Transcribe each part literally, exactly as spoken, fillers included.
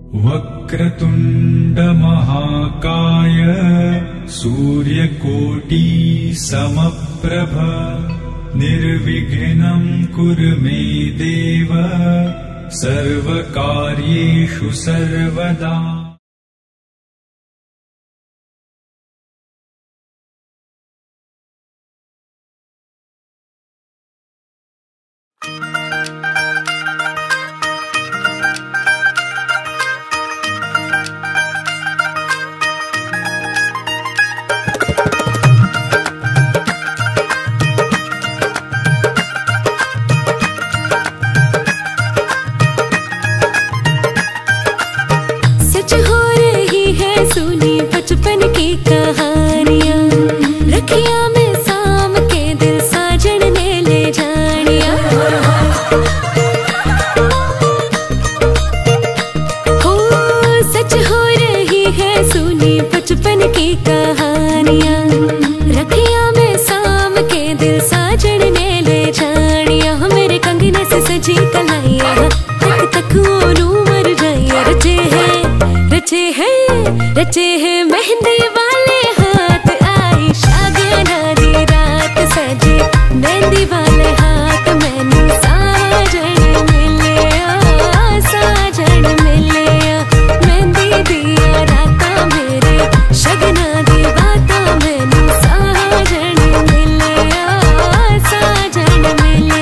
वक्रतुण्ड महाकाय सूर्यकोटि समप्रभ निर्विघ्नं कुरु मे देव सर्वकार्येषु सर्वदा। रचे हैं मेहंदी वाले हाथ, आई शागना दी रात सजे मेहंदी वाले हाथ, मैनू साजन मिले साजन मिले मेहंदी दिया राता मेरे शगना दी बाता, मैनू साजन मिले साजन मिले।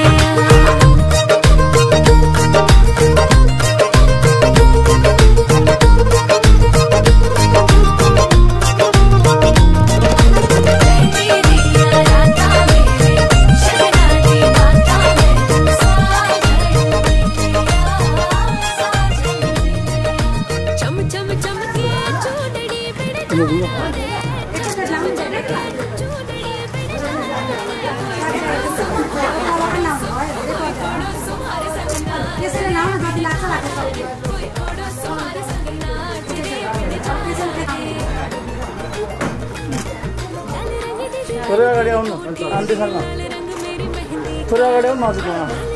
थोड़ा गाड़ी आउनु आन्टी शर्मा थोड़ा गाड़ी आउनु हजुर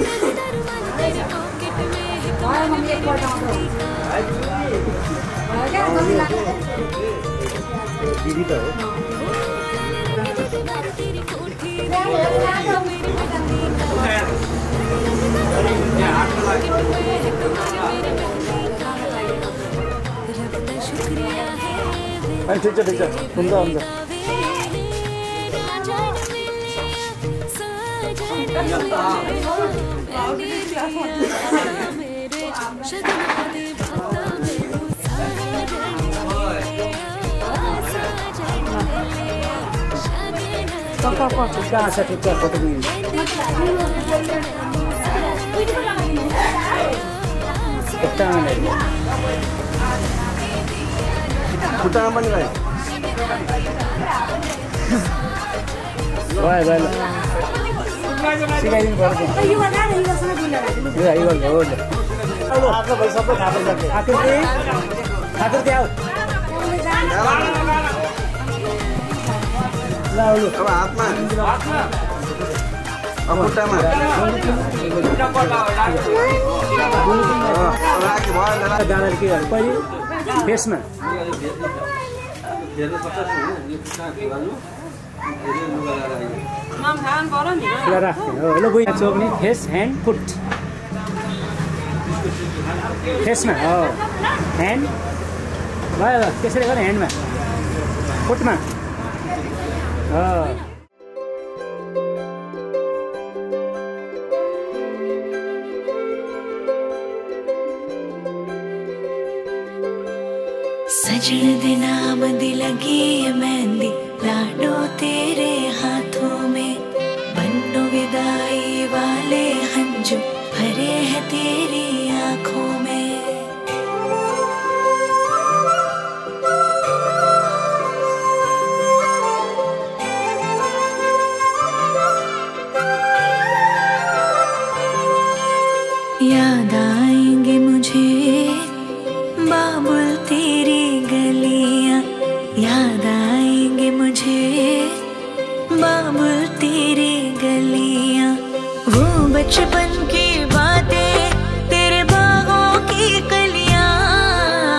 दीदी त हो ठिक छ ठिक छ हुन्छ हुन्छ कहाँ छ ठिक छ फोटो खुट्टामा पनि भाइ भयो भयो सिकाइदिनु पर्छ आफ्नो भाइ सबै थाहा पाइसक्यो आकृति आकृति आऊ ल अब हातमा अब खुट्टामा गाना के पहिले फेसमा चोक्ने फेस ह्यान्ड फुट फेसमा हो ह्यान्ड भयो त्यसरी गर ह्यान्डमा फुटमा सजन दे नाम दी लगी है मेहंदी लाडो तेरे हाथों में, बन्नो विदाई वाले हंजू भरे हैं तेरी आँखों में। याद आएंगे मुझे बाबुल तेरी गलियां, याद आएंगे मुझे बाबुल तेरी गलियां, वो बचपन की बातें तेरे बागों की कलियां,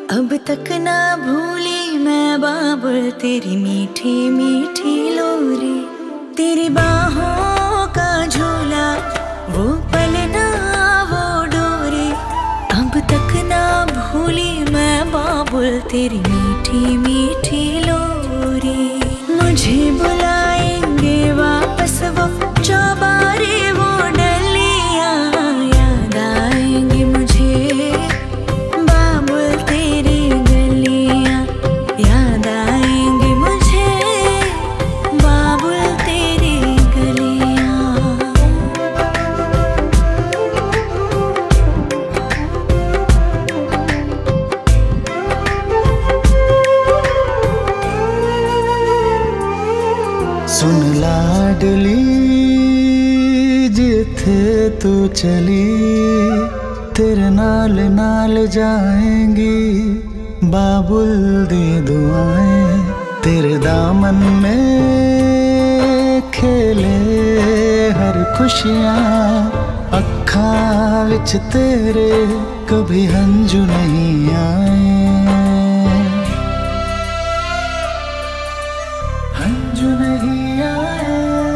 अब तक ना भूली मैं बाबुल तेरी मीठी मीठी लोरी, तेरी बाहों का झूला वो पलना वो डोरी। अब तक ना भूली मैं बाबुल तेरी मीठी मीठी लोरी। मुझे बुलाएंगे वापस वो चौबारे वो डलियां, याद आएंगे मुझे बाबुल तेरी गलियां, याद आएंगे मुझे बाबुल तेरी गलियां। सुन लाडली जिथे तू चली, तेरे नाल नाल जाएंगी बाबुल दी दुआएं। तेरे दामन में खेले हर खुशियाँ, अखां विच तेरे कभी हंजू नहीं आए, हंजू नहीं आए,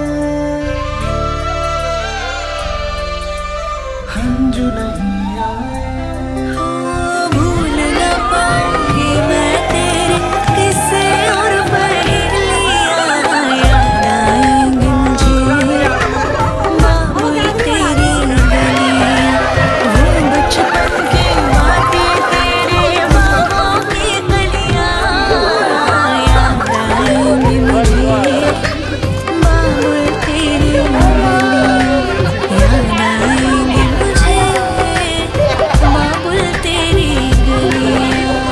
हंजू नहीं आए। भूल न पाऊंगी मैं तेरे किस्से और पहेलियां, याद आएंगे मुझे बाबुल तेरी गलियां। वो बचपन की बातें तेरे बाहों की गलियां, याद आएंगे मुझे बाबुल तेरी गलियां, याद आएंगे मुझे बाबुल तेरी गलियां।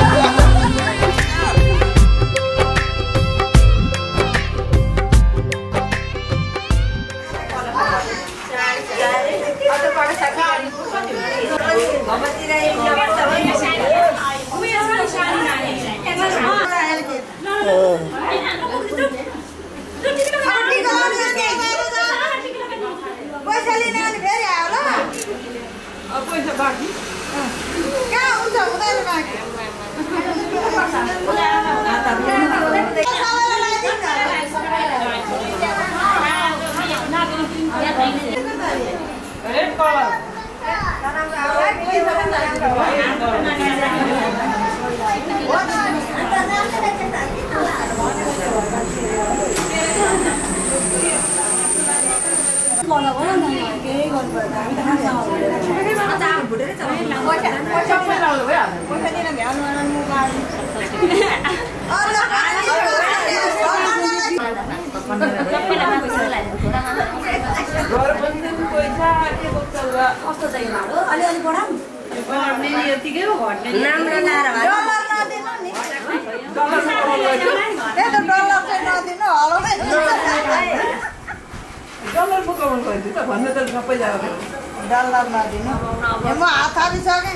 डल्लर नदिनु म हात हालिसकेँ।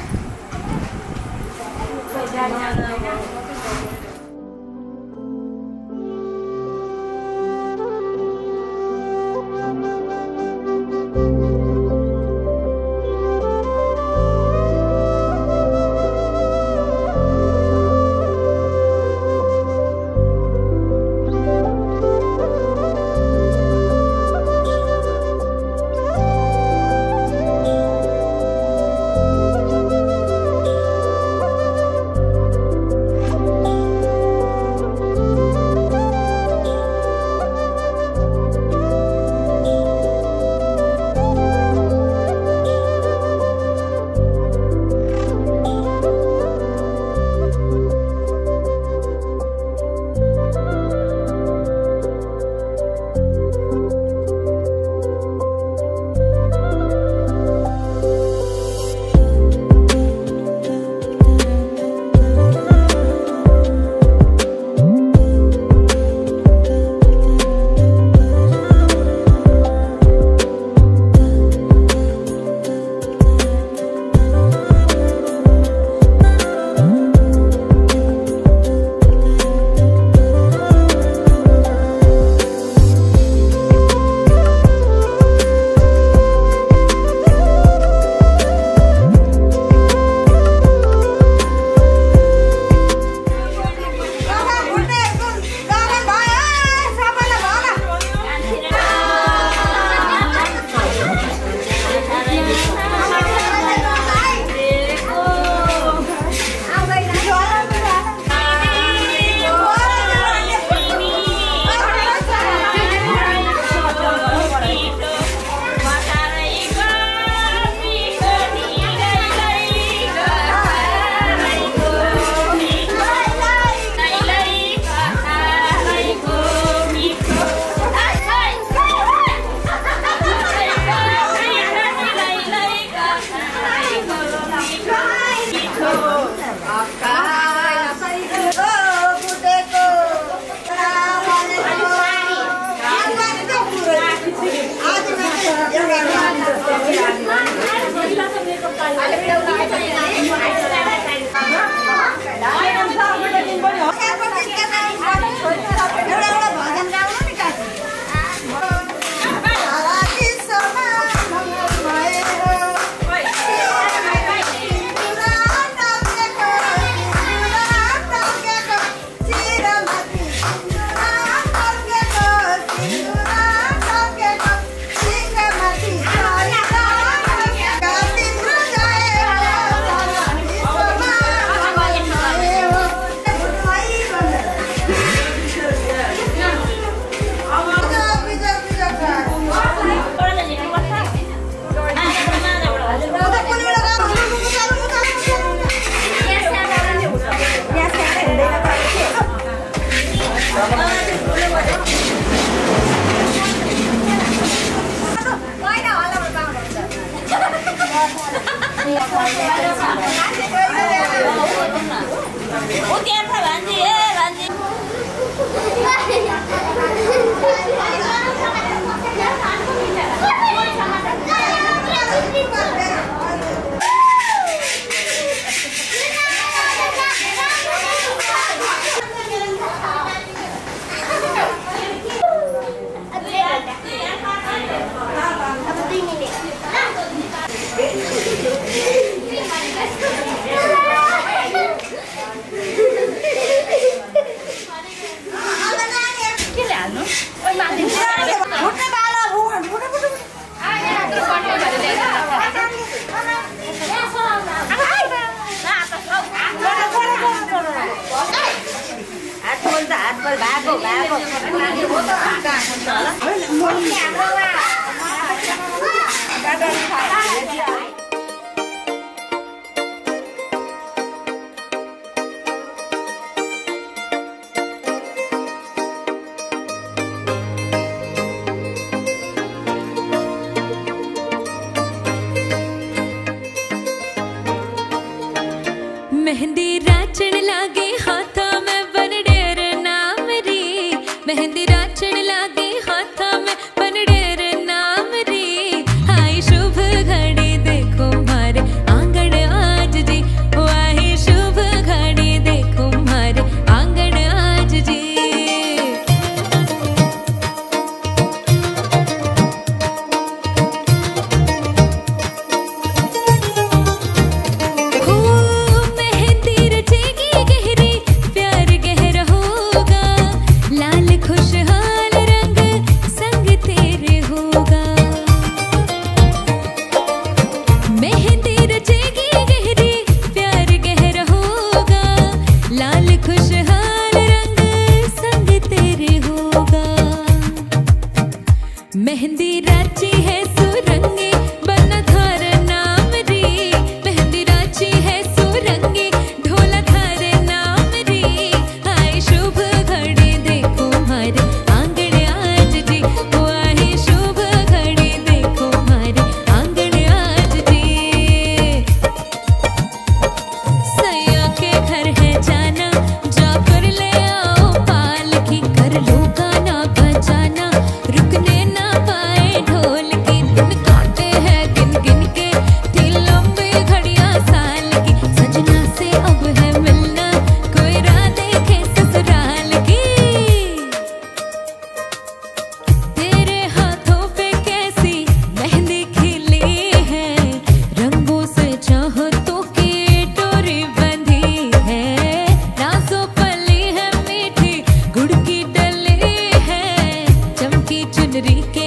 मेहंदी राचण लागे हाथा में बनडेर नाम री मेहंदी राचण लागे हाथा में बनडेर नाम री आई शुभ घड़ी देखो मारे आंगन आज जी आई शुभ घड़ी देखो मारे आंगन आज जी मेहंदी राची है सुरंगी बना थार नाम री मेहंदी राची है सुरंगी ढोला थार नाम री आई शुभ घड़ी देखो मारे आंगन आज जी आई शुभ घड़ी देखो मारे आंगन आज जी सैया के घर है जाना जाकर ले आओ पालकी कर लो गाना बजाना रुकने ढोल की दिन काटे हैं गिन गिन के थी लंबी घड़ियां साल की सजना से अब है मिलना कोई राह देखे ससुराल की तेरे हाथों पे कैसी मेहंदी खिली है रंगों से चाहतों की डोरी बंधी है नाज़ों पली है मीठी गुड़ की डली है चमकी चुनरी के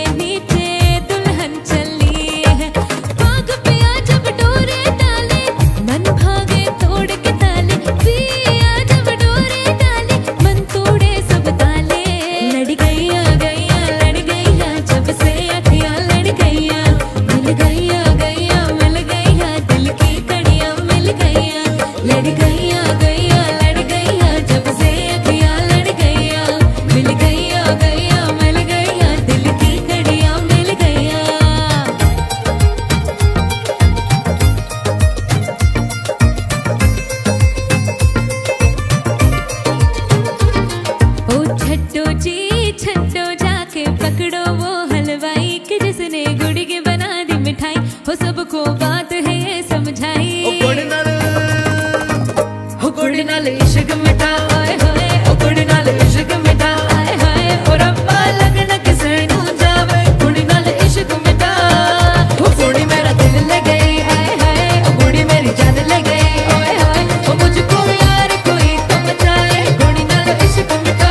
हो सबको बात है ये समझाई ओ गुड़ नाल हो गुड़ नाल इश्क मिठा आए हाय ओ गुड़ नाल इश्क मिठा आए हाय ओ रब्बा लगन किसे नू जावे गुड़ नाल इश्क मिठा ओ गुड़ी मेरा दिल ले गई आए हाय ओ गुड़ी मेरी जान ले गई ओए हाय ओ मुझको यार कोई तो बचाए गुड़ नाल इश्क मिठा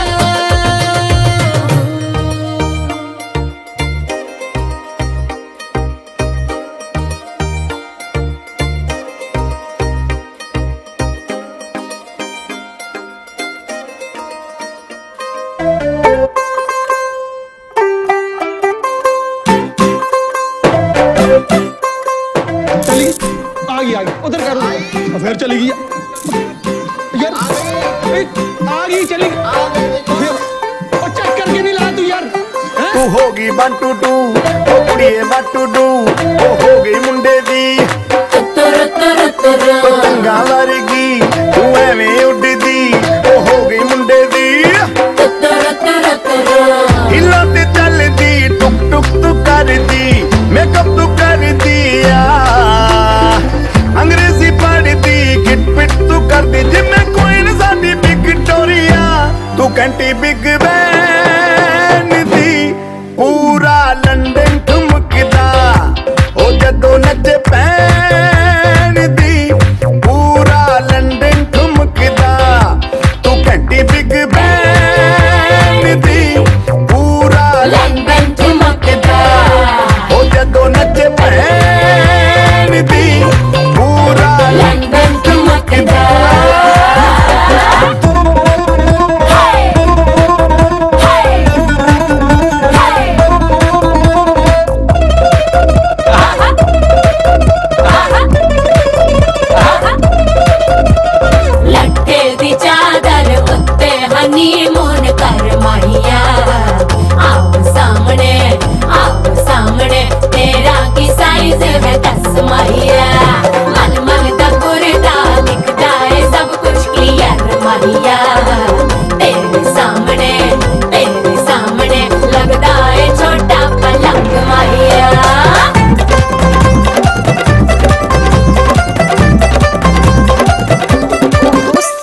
उधर करो फिर चली गई यार आ गई चली और चेक करके नहीं ला तू यार तू होगी वन टू टू ओ कुड़िए वन टू डू ओ होगी मुंडे दी पतंगा वर्गी तू एवें उड़दी ओ होगी मुंडे दी हिला ते चलदी टुक टुक तू करदी मेकअप तू करदी अंग्रेजी पढ़दी गिट पिट तू करदी जिम्मे कोई न साडी विक्टोरिया तू घंटी बिग बैन दी पूरा लंदन ठुमकदा ओ जदों नचे पैन दी पूरा लंदन ठुमकदा तू घंटी बिग बैन दी पूरा लंदन ठुमकदा ओ जदों नचे पैन दी पूरा लंदन ठुमकदा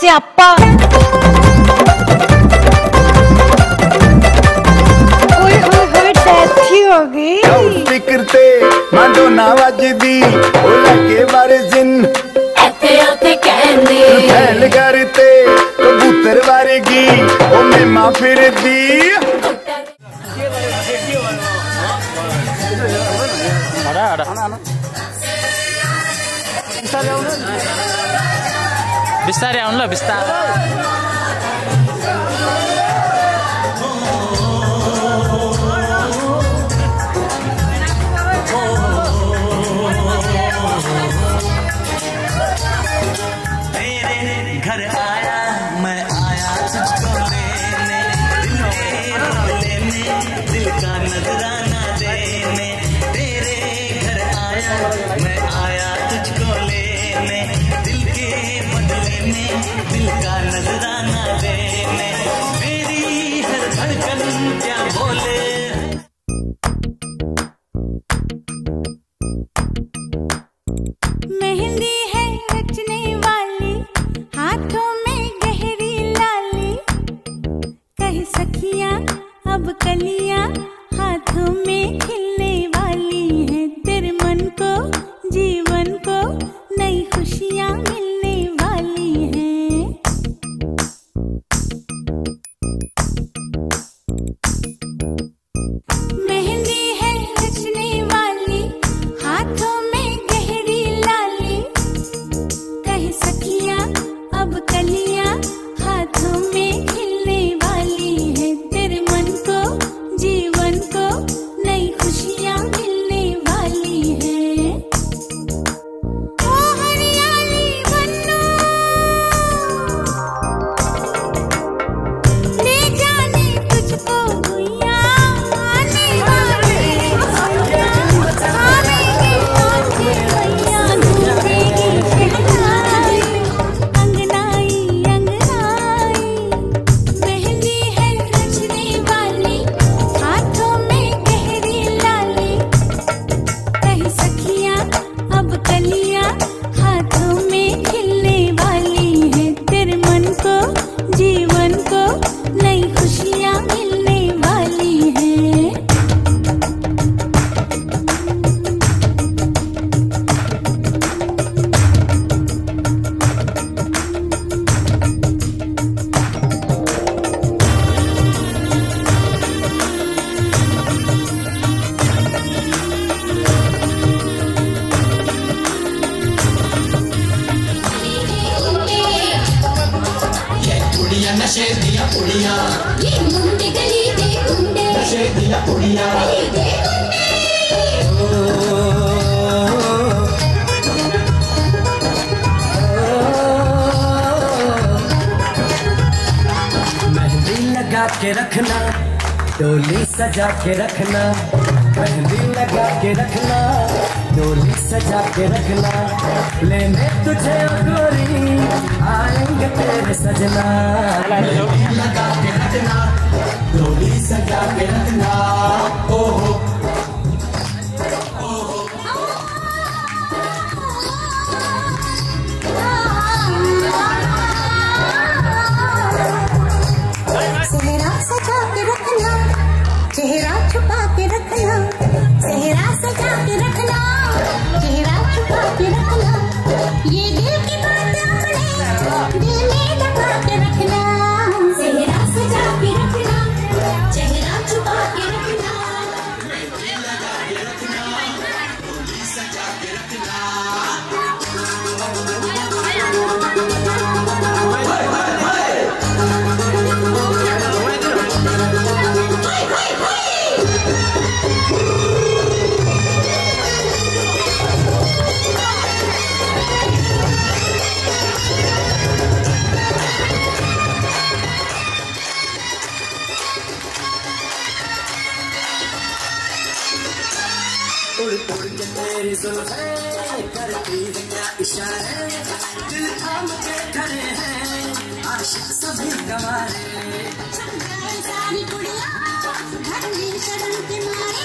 स्यापा। ओए ओए ओए डेथ ही हो गई। स्पीकर ते मांडोना वजदी ओ लगे बारे जिन ऐते आते कहंदे फैल करते कबूतर वारेगी ओ मेमा फिरदी। बिस्तारै आउनु ल बिस्तारै। घर आया मैं आया तुझको लेने, लेने दिल का नजराना देने। तेरे घर आया मैं आया तुझको लेने, दिल के बदले में दिल का नजराना देने। मेरी हर धड़कन क्या बोले। मेहंदी है रचने वाली, हाथों में गहरी लाली, कह सखियां अब कलियां हाथों में खिलने वाली हैं। तेरे मन को जीवन को नई खुशियां मिलने वाली हैं। मेहंदी है रचने वाली, हाथों में गहरी लाली, कह सखियां अब कलियां हाथों में खिलने वाली हैं। तेरे मन को जीवन को नई खुशियां मिलने वाली हैं। ओ हरियाली बन्नो ले जाने तुझको गुइया आने वाले आवेंगे आके भैया गूंजेगी शहनाई अंगनाई अंगनाई। मेहंदी है रचने वाली, हाथों में गहरी लाली, कह सखियां अब कलियां हाथों में खिलने वाली हैं। तेरे मन को जीवन को नई खुशियां मिलने वाली हैं। नशे दिया कुड़िया, ये मुंडे गली दे गुंडे, नशे दिया कुड़िया। गली दे मेहंदी लगा के रखना, डोली सजा के रखना। मेहंदी लगा के रखना, डोली सजा के रखना। लेने तुझे ओ गोरी आएंगे तेरे सजना। मेहंदी लगा के रखना, डोली सजा के रखना। ओहो चेहरा सजा के रखना, चेहरा छुपा के रखना, चेहरा सजा के रखना, चेहरा छुपा के रखना। ये दिल की बात अपने दिल में दबा के रखना। चेहरा सजा के रखना, चेहरा छुपा के रखना। उड़ उड़ के तेरी जुल्फें करती है क्या इशारे। दिल थाम के खड़े हैं आशिक सभी गवारे। सारी कुड़ियां घर में शर्म के मारे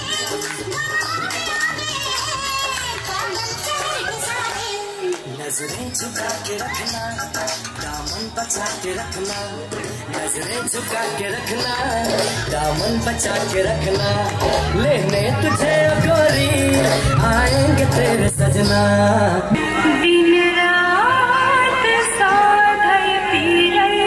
नजरें झुका के रखना, दामन बचा के रखना, नजरें झुका के रखना, दामन बचा के रखना, लेने तुझे गोरी आएंगे तेरे सजना। दिन रात साधय पीरई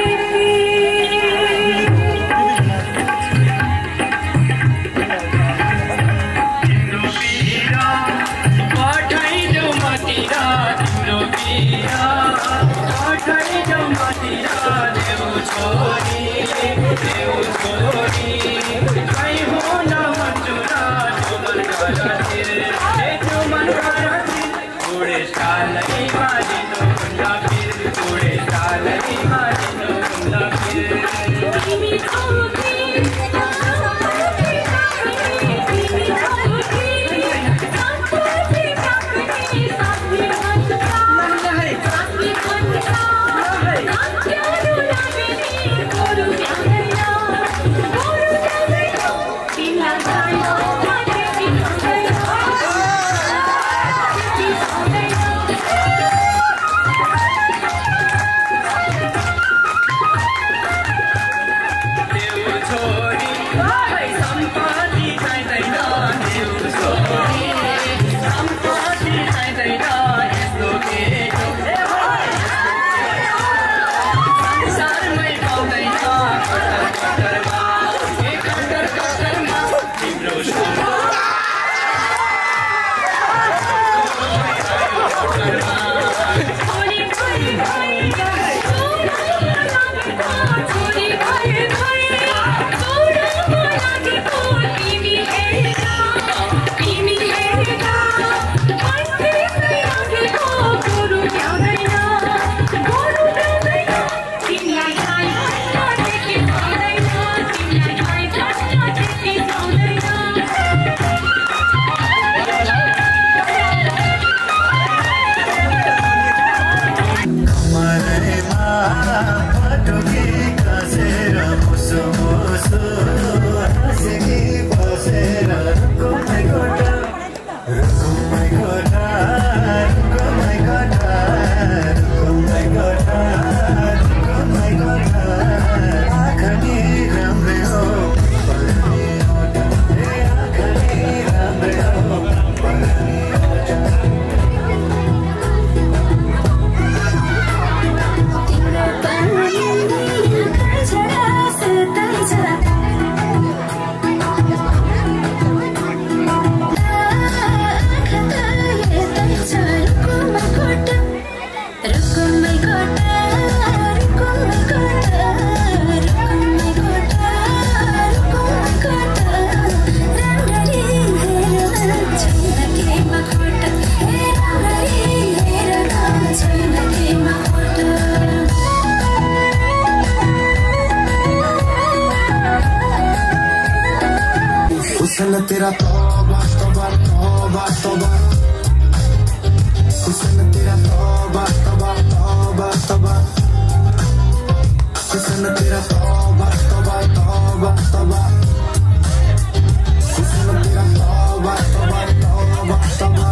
हुस्न तेरा तौबा तौबा तौबा तौबा, हुस्न तेरा तौबा तौबा तौबा तौबा, हुस्न तेरा तौबा तौबा तौबा तौबा, हुस्न तेरा तौबा तौबा तौबा तौबा।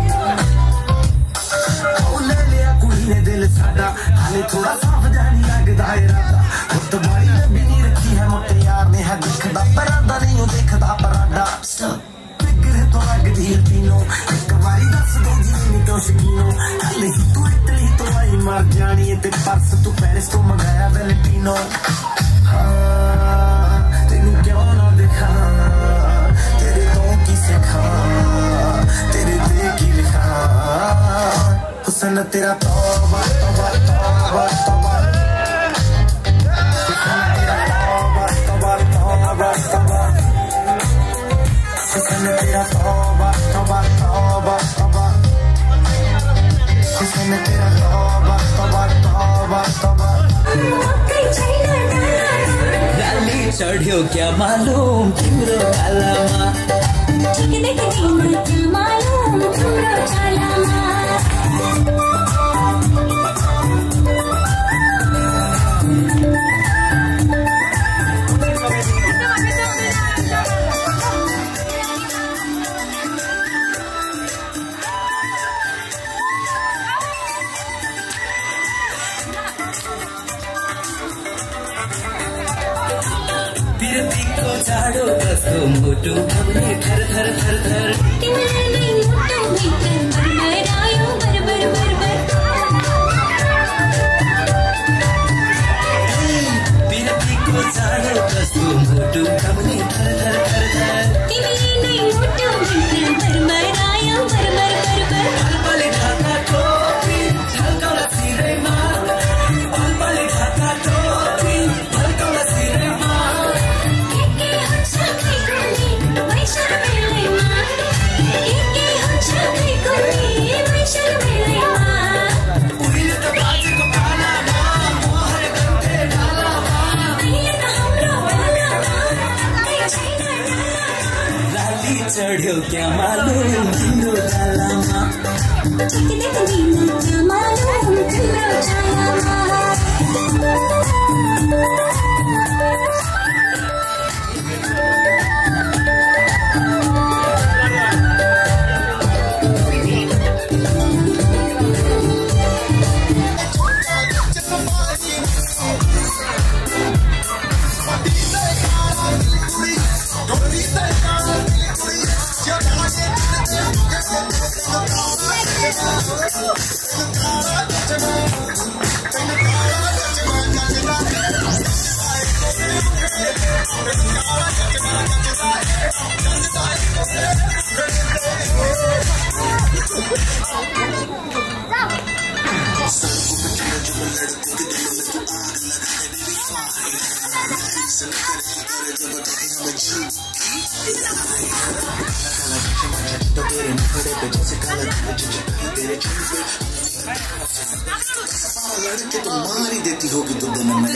ले लिया कुड़ी ने दिल साडा, हाले थोड़ा साफ जानी लगदा है राता, मुत बारी लंबी नहीं रखी है मोटे यार ने है दिखदा परादा नहीं हो देखदा पराडा। फिक्र तो लगदी है तीनों, एक बारी दस दो जी तो शकीनो, हाले ही तू इटली तो आई मर जानी है, ते पर्स तू पेरिस तो मंगाया वैलेंटिनो। हाँ तेनू क्यों ना दिखा, तेरे तो की सिखा, तेरे दे की लिखा, हुस्न तेरा तौबा तौबा तौबा तौबा, हुस्न तेरा तौबा तौबा तौबा तौबा, हुस्न तेरा तौबा तौबा तौबा तौबा, हुस्न तेरा तौबा तौबा तौबा तौबा। गाली चढ़ियो क्या मालूम तिम्रो गालामा, क्या मालूम तिम्रो गालामा। चाडो कस्तो मुटु घामले थर थर थर थर तिमीलाई नै मुटु भित्र मरमरायो बर बर बर बर बिरतीको चाडो कस्तो मुटु घामले थर थर थर थर तिमीलाई नै मुटु भित्र मरमरायो बर बर बर बर पलपले ढाका टोपी झल्काउला सिरैमा पलपले ढाका टोपी झल्काउला सिरैमा के के हुन्छ खै गर्ने वैशर बेलैमा के के हुन्छ खै गर्ने वैशर बेलैमा उहिले त बाजेको पालामा मोहर गन्थे ढालामा अहिले त हाम्रो पालामा कतै छैन लाली चढ्यो क्या मालुम तिम्रो डालामा चिकले तिमीलाई मालुम तिम्रो छायामा मारी देती होगी तो दिन में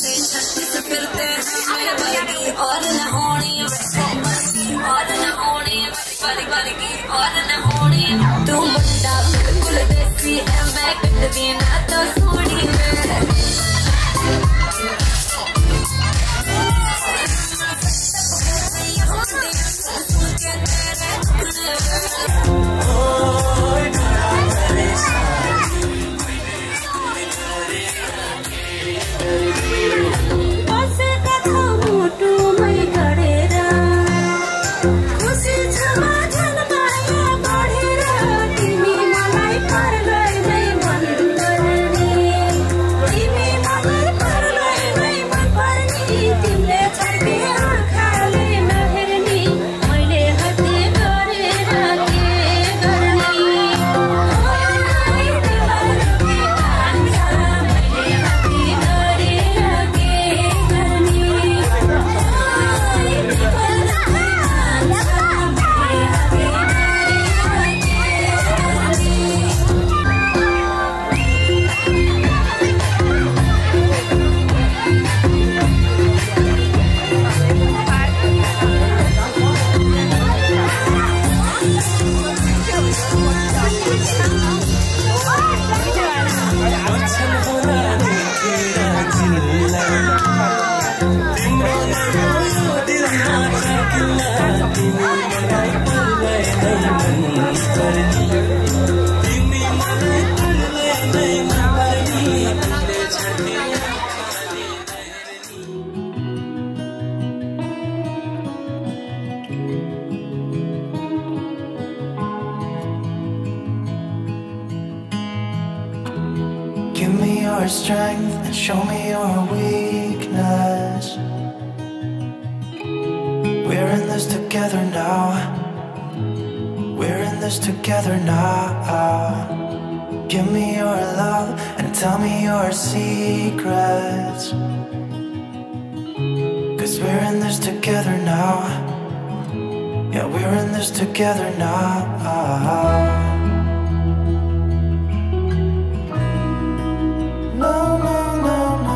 और न होने और न होने और न होने तू मुंडा बिल्कुल देसी है मैं कटदी ना तो सोड़ी में Give me your strength and show me your weakness. We're in this together now. We're in this together now. Give me your love and tell me your secrets. 'Cause we're in this together now. Yeah, we're in this together now. No, no, no, no.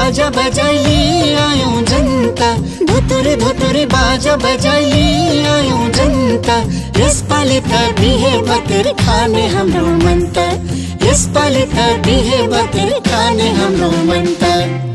बाजा बजाई आयौं जनता, धुतुर धुतुर बाजा बजाई आयौं जनता। यसपालि त बिहे बतिर खाने हाम्रो मन त, यसपालि त बिहे बतिर खाने हाम्रो मन त।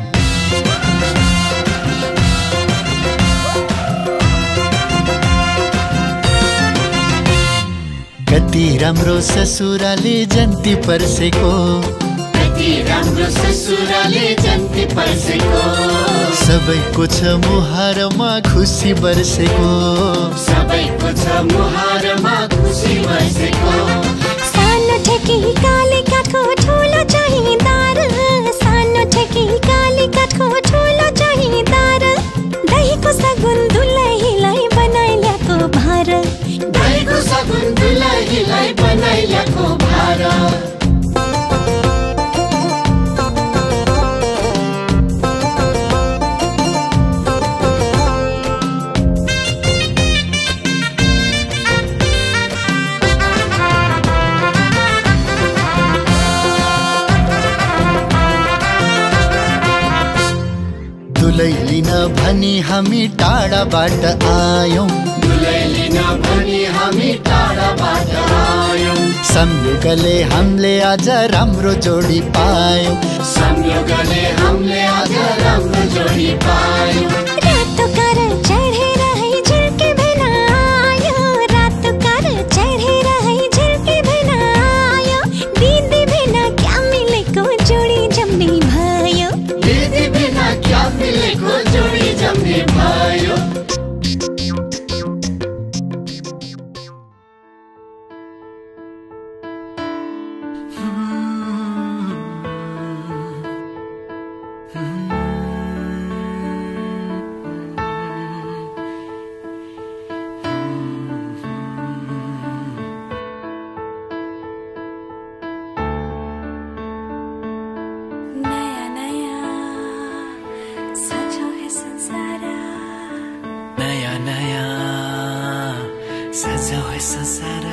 कति राम्रो ससुराले जन्ती पर्सेको, कति राम्रो ससुराले जन्ती पर्सेको। सबैको छ मुहारमा खुसी बर्सेको, सबैको छ मुहारमा खुसी बर्सेको। सानो ठेकी काली काठको ठुलो चाहिँदार, सानो ठेकी काली काठको ठुलो चाहिँदार। दहीको सगुन दुलहीलाई बनाइ ल्याएको भार, दहीको सगुन दुलहीलाई बनाइ ल्याएको भार। दुलै लिन भनी हामी टाढाबाट आयौं, दुलै लिन भनी हामी टाढाबाट आयौं। संयोगले हामीले आज राम्रो जोडी पायौं, संयोगले हामीले आज राम्रो जोडी पायौं। रातो कार चढेर है झिल्के भेना आयो, रातो कार चढेर है झिल्के भेना आयो। दिदी भेना क्या मिलेको जोडी जम्ने भयो, दिदी भेना क्या मिलेको जोडी जम्ने भयो। नया नया सजो है संसार, नया नया सजाओ है संसार।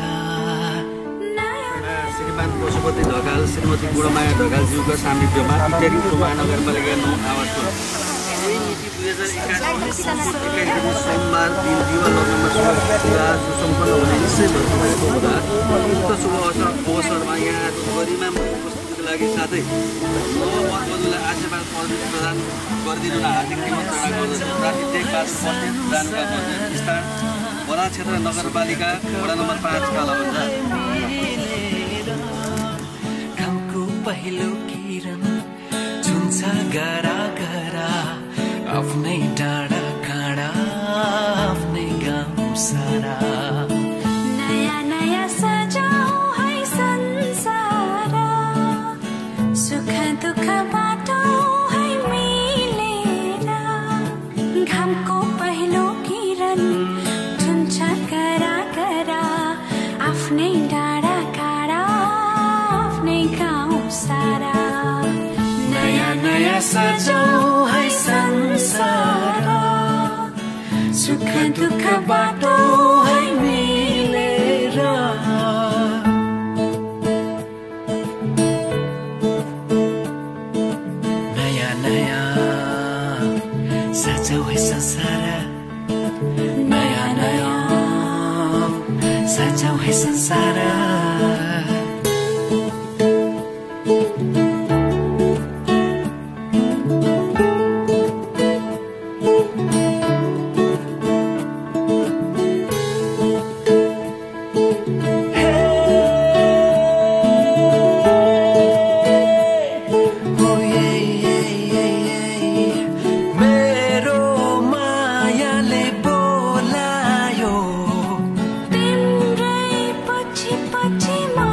श्रीमान पशुपति ढकाल, श्रीमती बुढोमाया ढकालज्यूको सान्निध्यमा इत्यादि कुरुमा नगरपालिका नौ आवासको यही नीति दुई हजार एक्काइसको सोमबार दिन दिवा लग्नमा सुसम्पन्न हुने निश्चय भएको हुँदा उक्त शुभ अवसर अवसरमा यहाँ गरिमा उपस्थितिको लागि साथै नववधुलाई आशीर्वाद प्रदान गरिदिनु हार्दिक निमन्त्रणा गर्दछु। राति टेकबास बस्ती दानका स्थान बडा क्षेत्र नगरपालिका वडा नम्बर पाँच कालाबन्जा। घामको पहिलो किरण छुन्छ गरा गरा, आफ्नै डाँडा काँडा आफ्नै गाउँ सारा। नया नया सजाओ है संसार, सुख दुःख बाटो है मिलेर। घामको पहिलो किरण छुन्छ गरा गरा, आफ्नै डाँडा काँडा आफ्नै गाउँ सारा। नया नया सजाओ है संसार, सुख दुःख बाटो है मिलेर। नया नया सजाओ है संसार, नया नया सजाओ है संसार। पछि पछि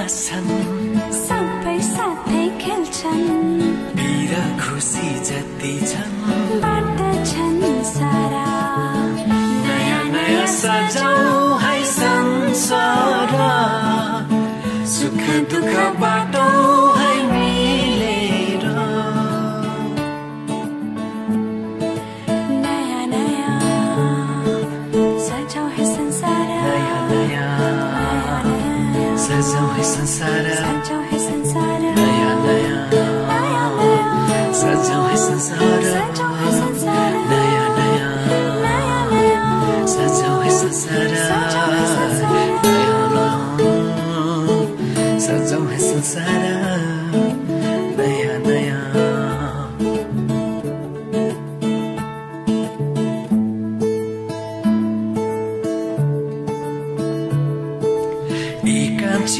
हाँस्छन् सबै साथै खेल्छन् पीर खुसी जति छन् बाँड्छन् सारा नयाँ नयाँ सजाऊ है संसार सुख दुःख बाटो है मिलेर नयाँ नयाँ सजाऊ है संसार नयाँ नयाँ सजाऊ है संसार सजाऊ है संसार नयाँ नयाँ सजाऊ है संसार सजाऊ है संसार नयाँ नयाँ सजाऊ है संसार नयाँ नयाँ सजाऊ है संसार नयाँ नयाँ एकांची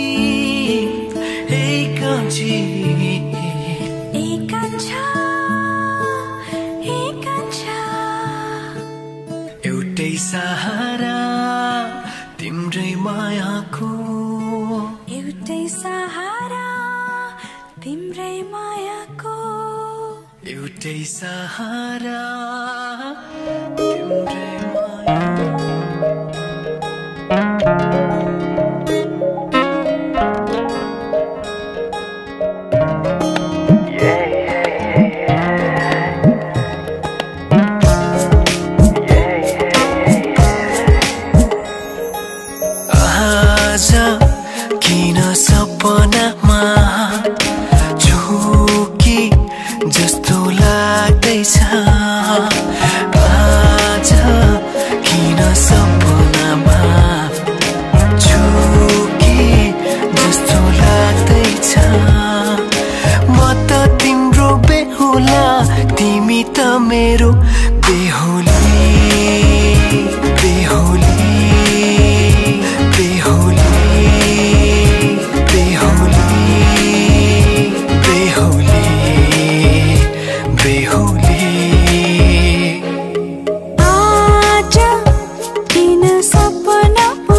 एकांची एकांछा एकांछा एउटै सहारा तिम्रै मायाको एउटै सहारा तिम्रै मायाको एउटै सहारा तिम्रै मायाको आज किन सपनामा झुकी जस्तो लाग्दैछ आज किन सपनामा झुकी जस्तो लाग्दैछ म त तिम्रो बेहुला तिमी त मेरो बेहुली बेहुली बेहुली बेहुली बेहुली बेहुली आज किन सपनामा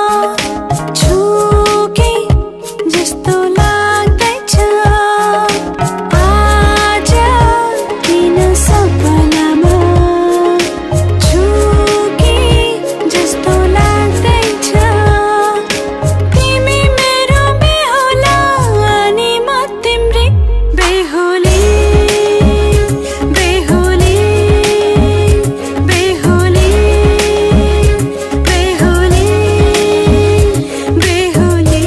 झुके जस्तो लाग्दैछ आज किन सपनामा झुके जस्तो लाग्दैछ तिमी मेरो बेहुला अनि म तिम्रै बेहुली बेहुली बेहुली बेहुली बेहुली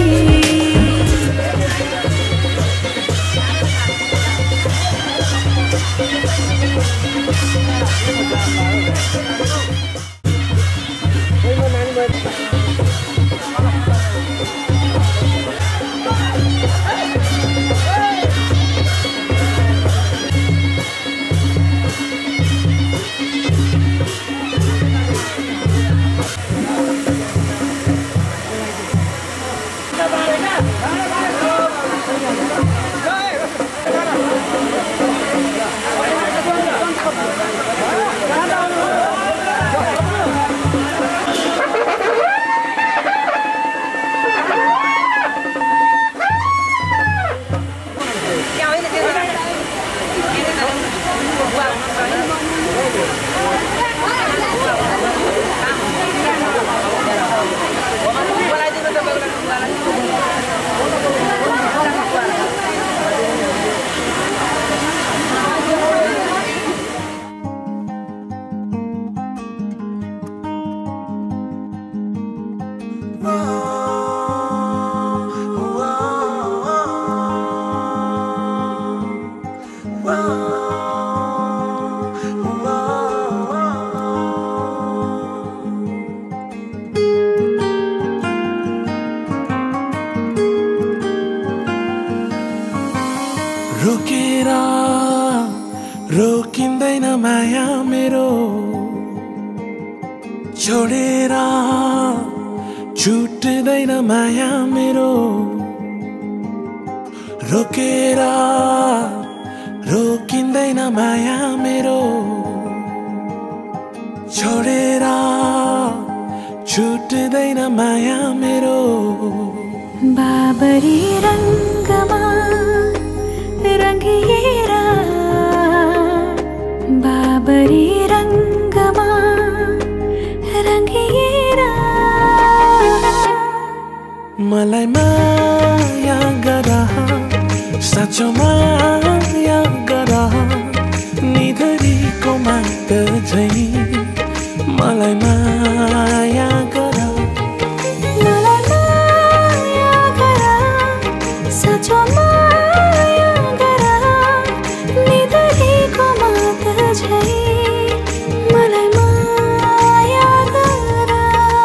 रोकेर रोकिँदैन माया मेरो छोडेर छुट्दैन माया मेरो रोकेर रोकिँदैन माया मेरो छोडेर छुट्दैन माया मेरो बाबरी रंगमा रंगिएरा बाबरी रंगमा रंगिएरा मलाई माया गर साँचो माया गर निधरीको मात झै मलाई माया गर मलाई माया गर साँचो माया गर निधरीको मात झै मलाई माया गर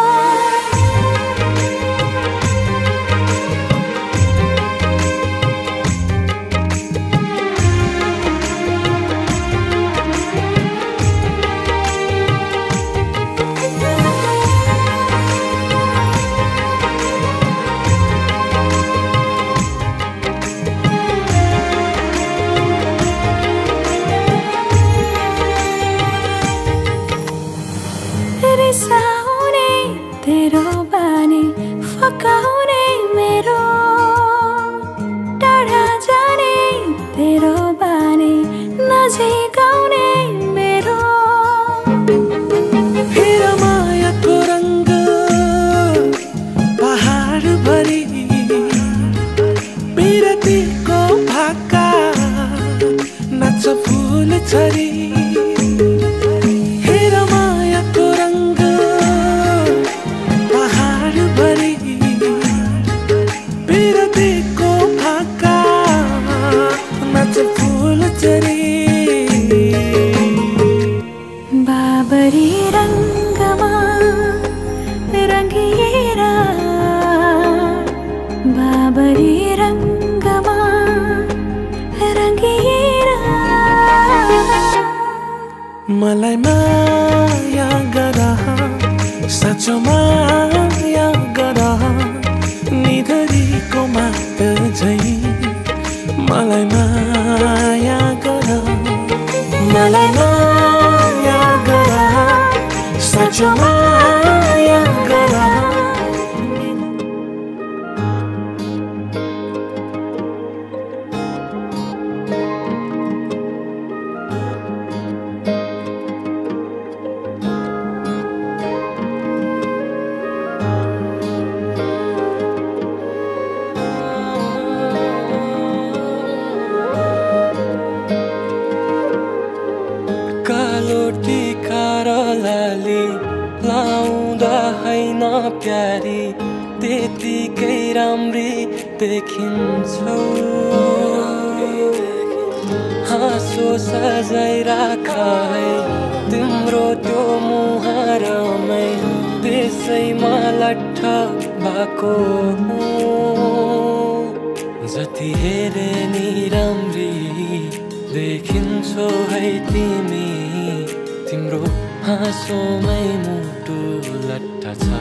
रिसाउने तेरो बानी फकाउने मेरो टाढा जाने तेरो बानी नजिकाउने मेरो फेर मायाको रङ्ग पहाड भरि बिरतीको भाका नाच्छ फुल छरी बाबरी रंगमा रंगिएरा बाबरी रंगमा रंगिएरा मलाई माया गर साँचो माया गर निधरीको मात झै मलाई माया गर मलाई माया गर साँचो माया गर कालो टीका र लाली लाउँदा हैन प्यारी त्यतिकै राम्री देखिन्छौ हाँसो सजाइ राख है तिम्रो त्यो मुहारमै त्यसैमा लट्ठ भएको जति हेरे नि राम्री देखिन्छौ है तिमी तिम्रो हाँसोमै मुटु लट्ठ छ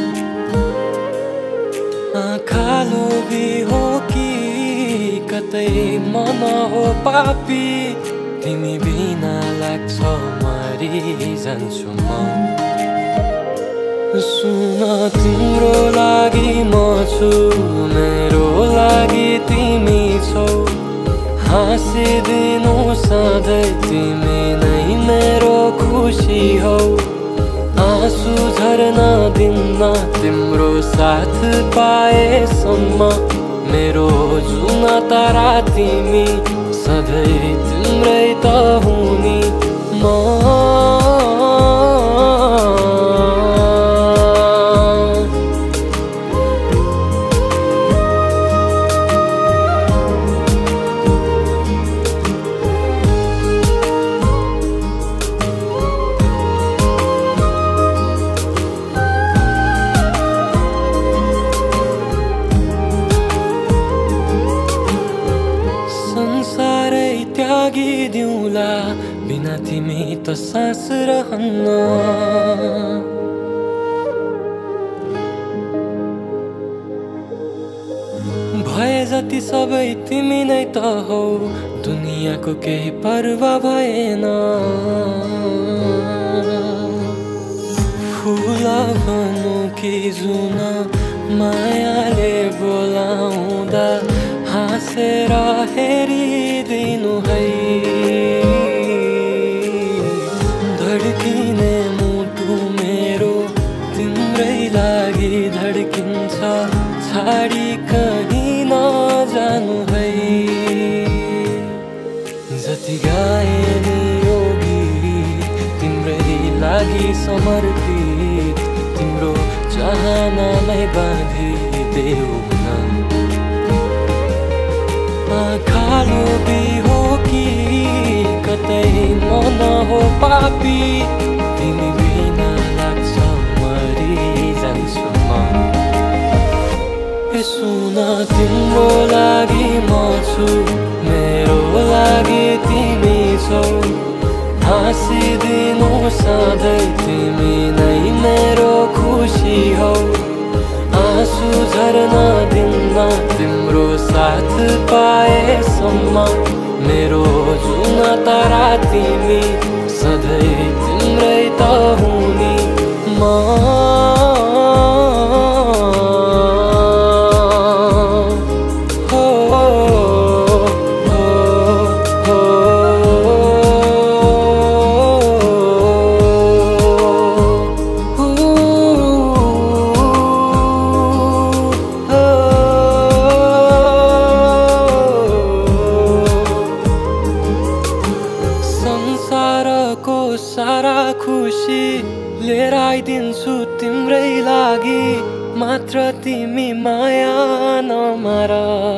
आँखा लोभी हो कि कतै मन हो पापी तिमी बिना लाग्छ मरि जान्छु म सुन तिम्रो लागि म छु मेरो लागि तिमी छौ हाँसिदिनु सधैँ तिमी नै मेरो खुसी हौ आँसु झर्न दिन्न तिम्रो साथ पाएसम्म मेरो जुन तारा तिमी सधैँ तिम्रै त हुनी म त्यागिदिउँला बिना तिमी त सास रहन्न भए जति सबै तिमी नै त हौ दुनियाँको केही परवाह भएन फुल भनौँ कि जुन मायाले बोलाउँदा हाँसेर हेरिदिनु है धड्किने मुटु मेरो तिम्रै लागि धड्किन्छ छाडी कहीँ नजानु है जति गाए नि यो गीत तिम्रै लागि समर्पित तिम्रो चाहनामै बाँधिदेऊ न आँखालो बिहो कि कतै मन हो पापी तिमी बिना लाग्छ मरिजान्छु म ए सुन तिम्रो लागि म छु मेरो लागि तिमी छौ हाँसिदिनु सधैँ तिमी नै मेरो खुसी हौ आँसु झर्न दिन्न तिम्रो साथ पाएसम्म मेरो जुन तारा तिमी सधैँ तिम्रै त हुनी म सारा खुसी लिएर आइदिन्छु तिम्रै लागि मात्र तिमी माया नमार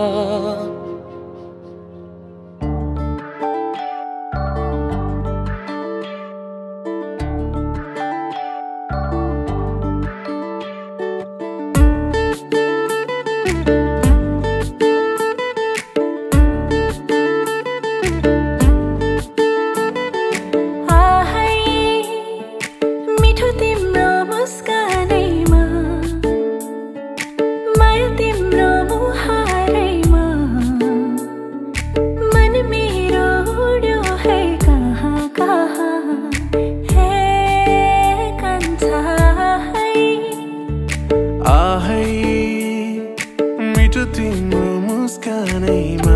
तिम्रो मुस्कानैमा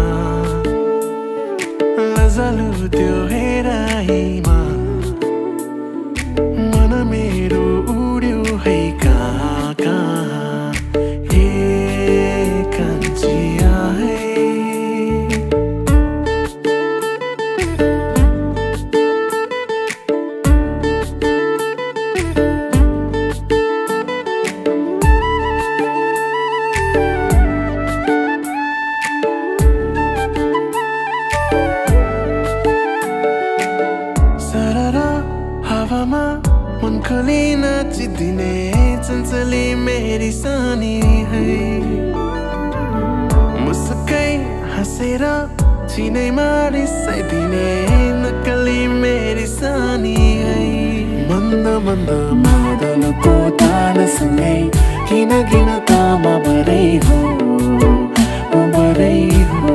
लजालु त्यो हेराइमा मन मेरो उड्यो है कहाँ कहाँ हे कान्छिया है मन खोली नाचिदिने चञ्चली मेरी सानी है मुस्कै हाँसेर छिनैमा रिसाइदिने नक्कली मेरी सानी है मन्द मन्द मादलको तालसँगै किन किन तामा बरै हो बरै हो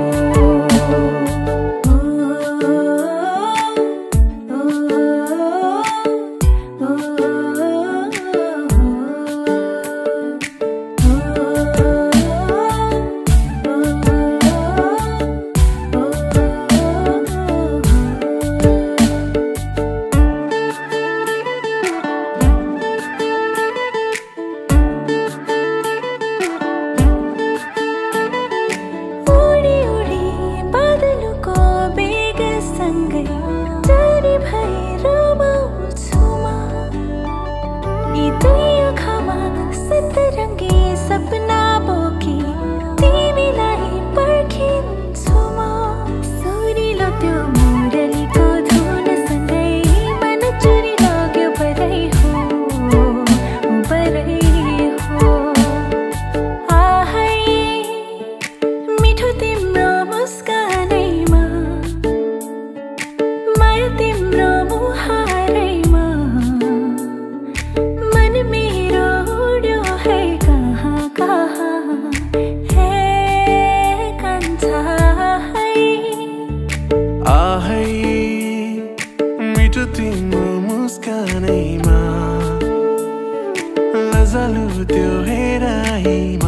तिम्रो मुस्कानैमा लजालु त्यो हेराइमा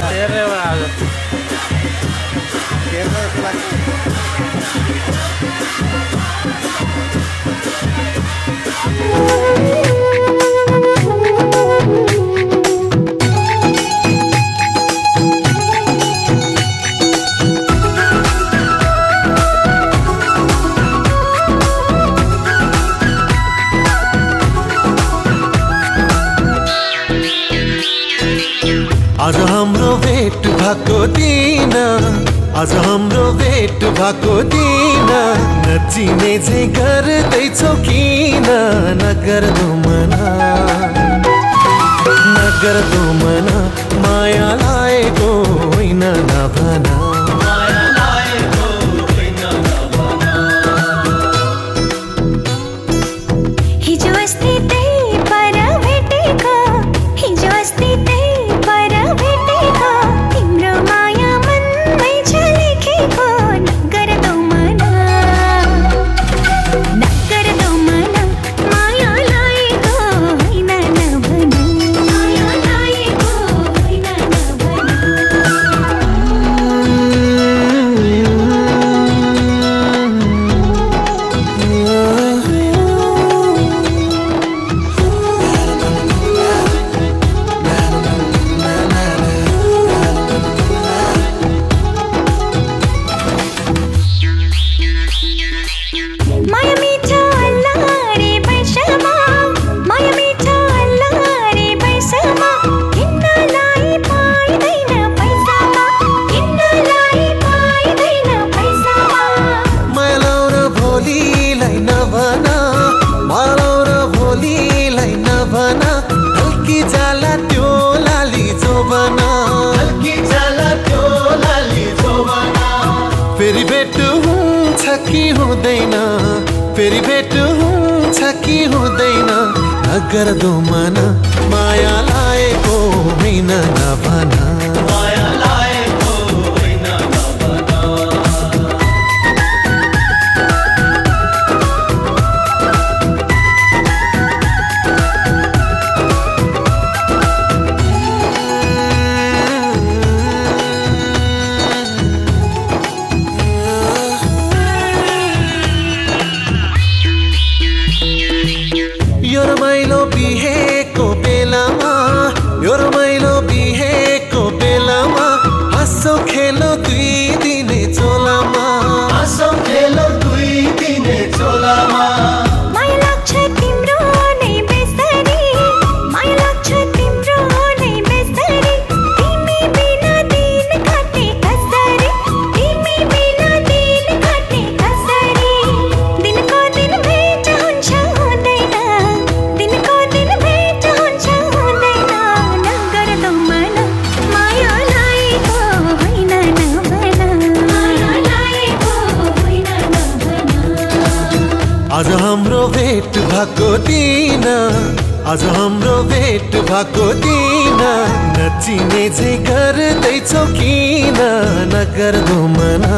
तेरे बाद आज हाम्रो भेट भएको दिन, आज हाम्रो भेट भएको दिन, नचिने चाहिँ गर्दैछौ किन? नगर्दो मना, नगर्दो मना, माया लागेको होइन नभना। हिजो अस्ति त्यही पर भेटेको, हिजो अस्ति त्यही पर भेटेको, तिम्रो माया मनमै छ लेखेको। नगर्दो मना, नगर्दो मना, माया लागेको होइन नभना, माया लागेको होइन नभना। माया मिठो अल्लारे पैसामा, माया मिठो अल्लारे पैसामा, किन्नलाई पाइँदैन पैसामा, किन्नलाई पाइँदैन पैसामा। मायालाउ र भोलिलाई नभना, मायालाउ र भोलिलाई नभना, हल्की जाला त्यो लाली जोबना, हल्की जाला त्यो लाली जोबना। फेरि भेट हुन्छ कि हुँदैन, फेरि भेट हुन्छ कि हुँदैन, नगर्दो मना, माया लागेको होइन नभना, माया लागेको होइन नभना। यो रमाइलो बिहेको बेलामा, यो रमाइलो बिहेको बेलामा, हाँसो खेलो दुई दिने चोलामा, हाँसो खेलो दुई दिने चोलामा। माया लाग्छ तिम्रो नै बेसरी, माया लाग्छ तिम्रो नै बेसरी, तिमी बिना दिन काट्ने कसरी, तिमी बिना दिन काट्ने कसरी। दिनको दिन भेट हुन्छ हुँदैन, दिनको दिन भेट हुन्छ हुँदैन, नगर्दो मना, माया लागेको होइन नभना, माया लागेको होइन नभना। आज हाम्रो भेट भएको दिन, आज हाम्रो भेट भएको दिन, नचिने चाहिँ गर्दैछौ किन? नगर्दो मना,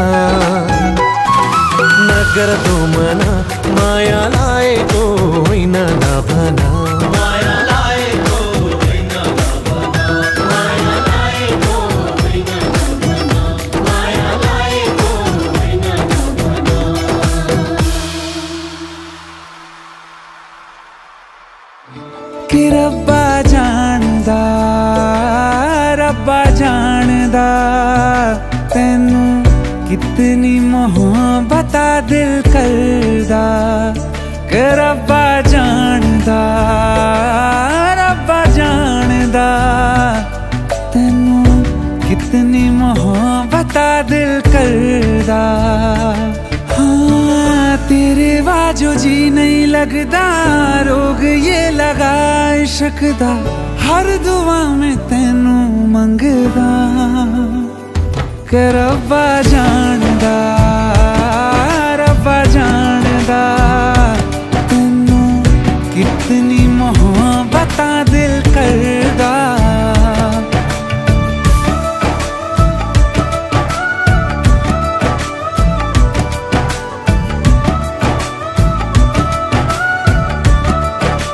नगर्दो मना, माया लागेको होइन नभना, माया लागेको होइन नभना, माया लागेको होइन नभना, माया लागेको होइन नभना। कि रब्बा जानदा, रब्बा जानदा, तैनू कितनी मोहब्बत दिल करदा। कि रब्बा जानदा, रब्बा जानदा, तैनू कितनी मोहब्बत दिल करदा। हाँ तेरे बाजो जी नहीं लगदा, रोग ये लगा इश्क दा, हर दुआ में तैनू मंगदा। कि रब्बा जानदा, रब्बा जानदा, तैनू कितनी मोहब्बत दिल करदा।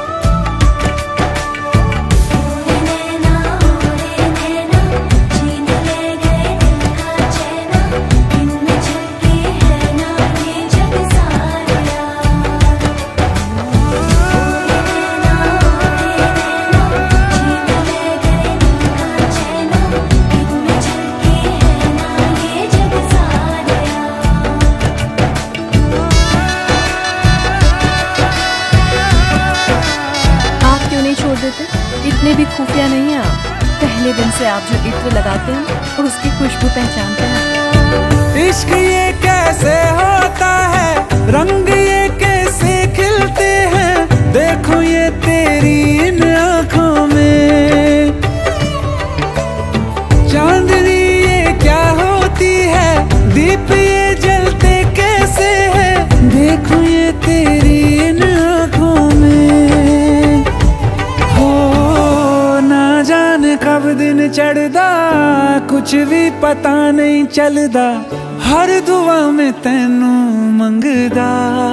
नैना सूफिया नहीं आप, पहले दिन से आप जो इत्र लगाते हैं और उसकी खुशबू पहचानते हैं। इश्क ये कैसे होता है, रंग ये कैसे खिलते हैं, देखो ये तेरी इन आँखों में। चांदनी ये क्या होती है, दीप ये जलते कैसे हैं, देखो ये तेरी इन आँखों में। हो ना जाने कब दिन चढ़दा, कुछ भी पता नहीं चलदा, हर दुआ में तैनू मंगदा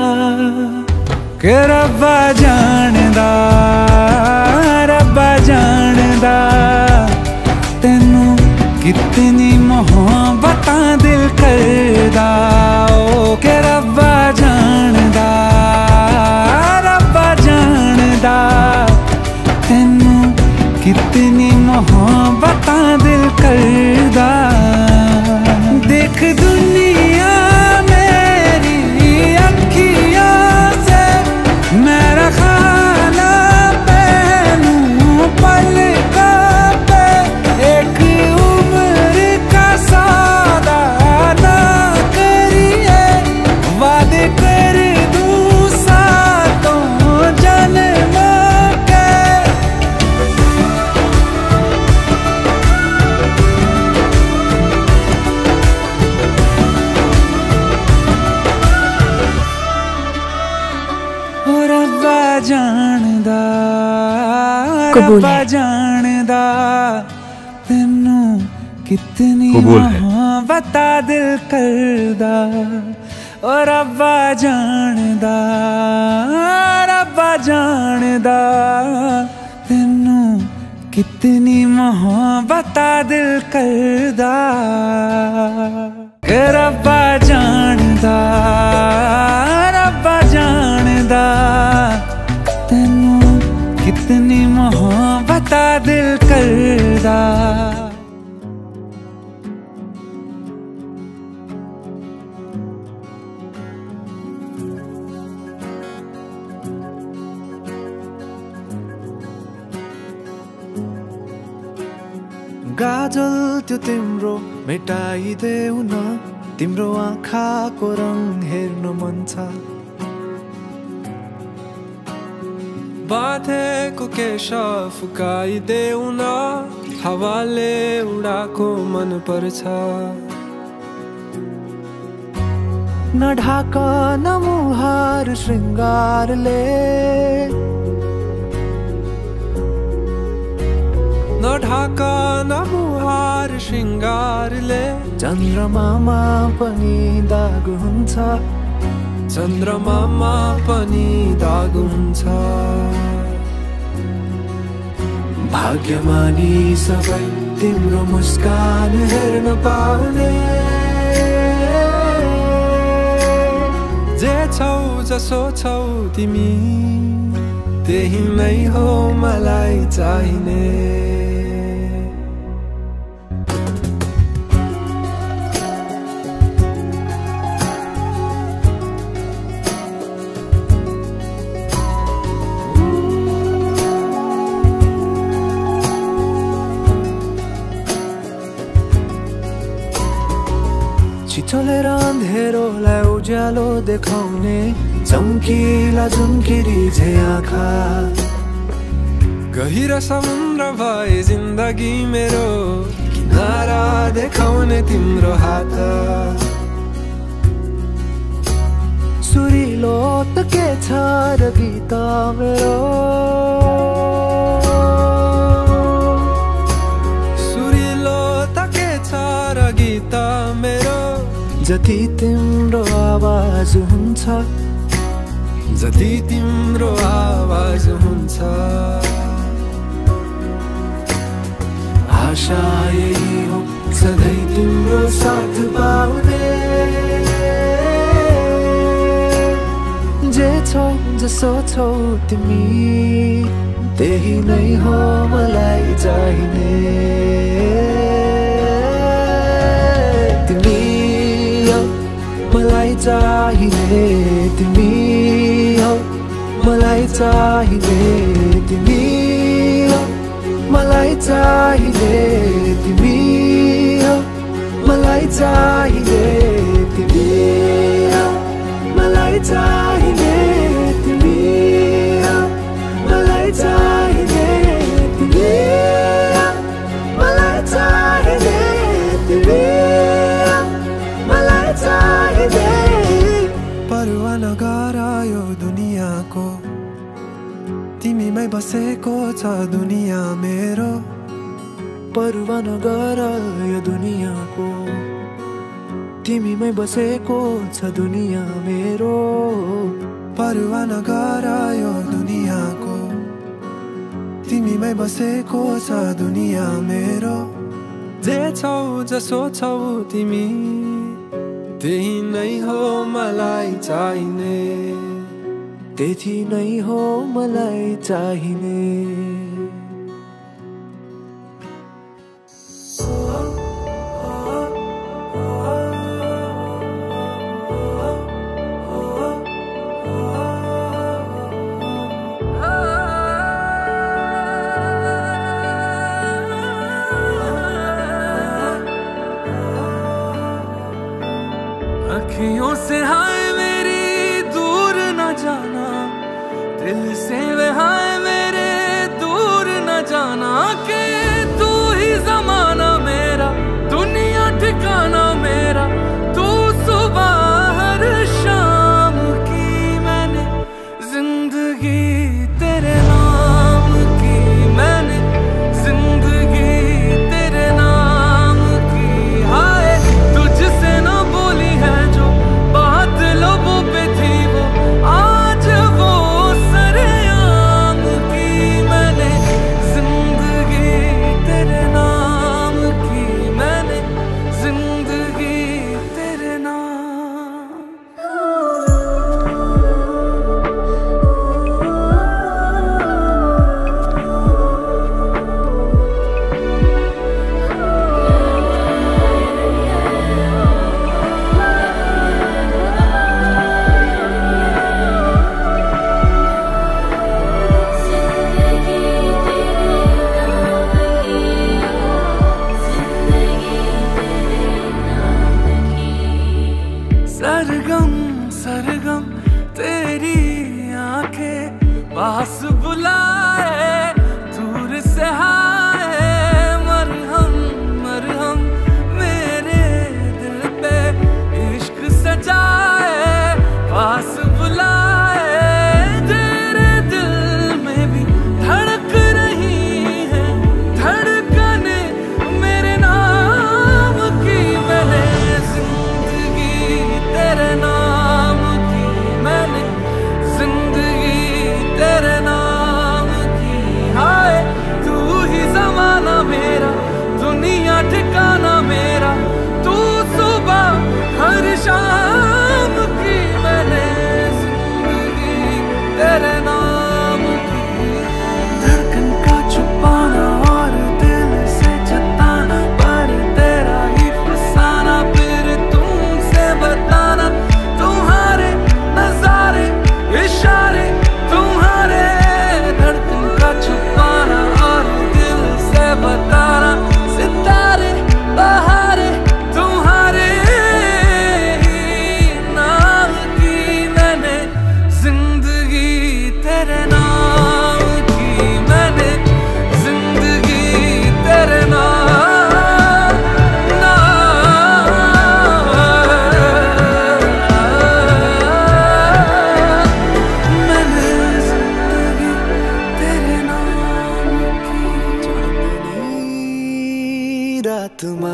कि रब्बा जानदा, रब्बा जानदा तैनू कितनी मोहब्बतां दिल करदा। ओ कि रब्बा जानदा, रब्बा जानदा तैनू कितनी मोहब्बतां दिल करदा। देख दुनिया मेरी अखियों से, मेरा खाना पहनूं पलकों पे, एक उम्र का सौदा ना करिए, वादे कर दूं सातों जन्मों के। जानदा, रब्बा जानदा तैनू कितनी मोहब्बता दिल करदा। ओ रब्बा जानदा, रब्बा जानदा तैनू कितनी मोहब्बता दिल करदा। कि रब्बा जानदा, रब्बा जानदा तैनू कितनी मोहब्बता दिल करदा। गाजल त्यो तिम्रो मेटाइदेऊ न, तिम्रो आँखाको रङ हेर्नु मन छ। बाँधेको केश फुकाइदेऊ न, हावाले उडाको मन पर्छ। न ढाक न मुहार श्रृङ्गारले, न ढाक न मुहार श्रृङ्गारले, चन्द्रमामा पनि दाग हुन्छ, चन्द्रमामा पनि दाग हुन्छ। भाग्यमानी सबै तिम्रो मुस्कान हेर्न पाउने, जे छौ जसो छौ तिमी त्यही नै हो मलाई चाहिने। चलेर अँधेरोलाई उज्यालो देखाउने, चम्किला झुम्किरी झै आँखा। गहिरो समुद्र भए जिन्दगी मेरो, किनारा देखाउने तिम्रो हात। सुरिलो त के छ र गीत मेरो, सुरिलो त के छ र गीत मेरो, जति तिम्रो आवाज हुन्छ, जति तिम्रो आवाज हुन्छ। आशा यही हो सधैँ तिम्रो साथ पाउने, जे छौ जसो छौ तिमी त्यही नै हो मलाई चाहिने। तिमी मलाई चाहिने, तिमी हो मलाई चाहिने, तिमी हो मलाई मलाई चाहिए तिमी हो, मलाई चाहिए तिमी हो, मलाई चाहिए तिमी हो, मलाई चाहिए तिमी हो, मलाई चाहिए तिमी हो, मलाई चाहिए। परवाह नगर यो दुनियाँको, तिमीमै बसेको छ दुनियाँ मेरो। परवाह नगर यो दुनियाँको, तिमीमै बसेको छ दुनियाँ मेरो। परवाह नगर यो दुनियाँको, तिमीमै बसेको छ दुनियाँ मेरो। जे छौ जसो छौ तिमी, त्यही नै हो मलाई चाहिने, त्यही नै हो मलाई चाहिने। अखियों से हाय मेरी दूर न जाना, दिल से वे हाय मेरे दूर न जाना, कि तू ही ज़माना मेरा, दुनिया ठिकाना मेरा। तू सुबह हर शाम की मैंने जिंदगी तेरे नाम की, मैंने जिंदगी तेरे नाम की। हाय तुझसे ना बोली है जो बात लोगों पे थी, वो आज वो सरेआम की। मैंने जिंदगी तेरे नाम की, मैंने जिंदगी तेरे नाम। सरगम सरगम तेरी आंखें पास बुलाए, दूर से हाय मरहम मरहम मेरे दिल पे इश्क सजाए, पास बुलाए। तेरे दिल में भी धड़क रही है धड़कने मेरे नाम की। मैंने जिंदगी तेरे नाम की, मैंने जिंदगी तेरे नाम की। हाय तू ही ज़माना मेरा, दुनिया ठिकाना मेरा। तू सुबह हर शाम की, मैंने जिंदगी तेरे नाम की। धड़कन का छुपाना और दिल से जताना, पर तेरा ही फसाना, फिर तुमसे बताना। तुम्हारे नजारे इशारे तुम्हारे, धड़कन का छुपाना और दिल से बताना। सितारे बहारे तुम्हारे ही नाम की, मैंने जिंदगी तेरे नाम की, मैंने जिंदगी तेरे नाम नाम। मैंने जिंदगी तेरे नाम की। चांदनी रात मा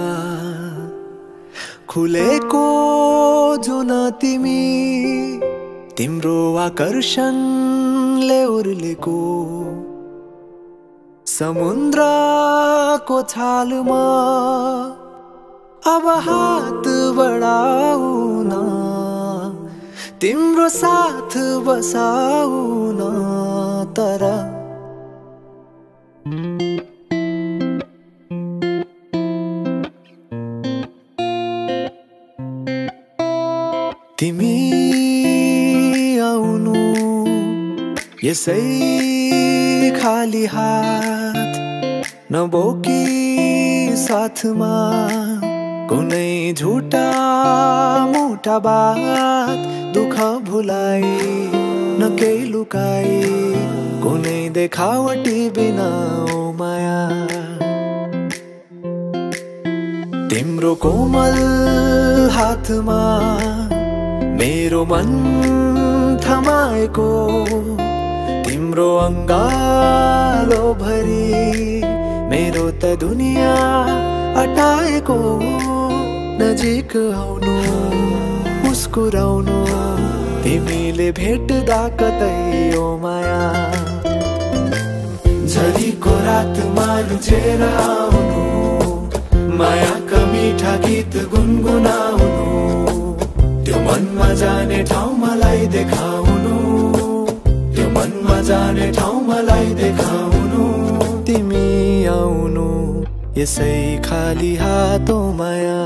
खुलेको जो न तिमी, तिम्रो आकर्षणले उर्लेको समुद्रको छालमा अब हात बढाऊ न, तिम्रो साथ बसाऊ न। तर तिमी आउनु यसै खाली हात नबोकी साथमा कुनै झुटा मुटा बात दुख भुलाई न केही लुकाई कुनै देखावटी बिना ओ माया तिम्रो कोमल हातमा मेरो मन थमाएको तिम्रो अङ्गालो भरि मेरो त दुनिया अटाएको नजिक आउनु मुस्कुराउनु तिमीले भेट्दा कतै ओ माया झरीको रातमा लुचेर आउनु मायाका मिठा गीत गुनगुनाउनु त्यो मनमा जाने ठाउँ मलाई देखाउनु त्यो मनमा जाने ठाउँ मलाई देखाउनु तिमी आउनु यसै खाली हातो माया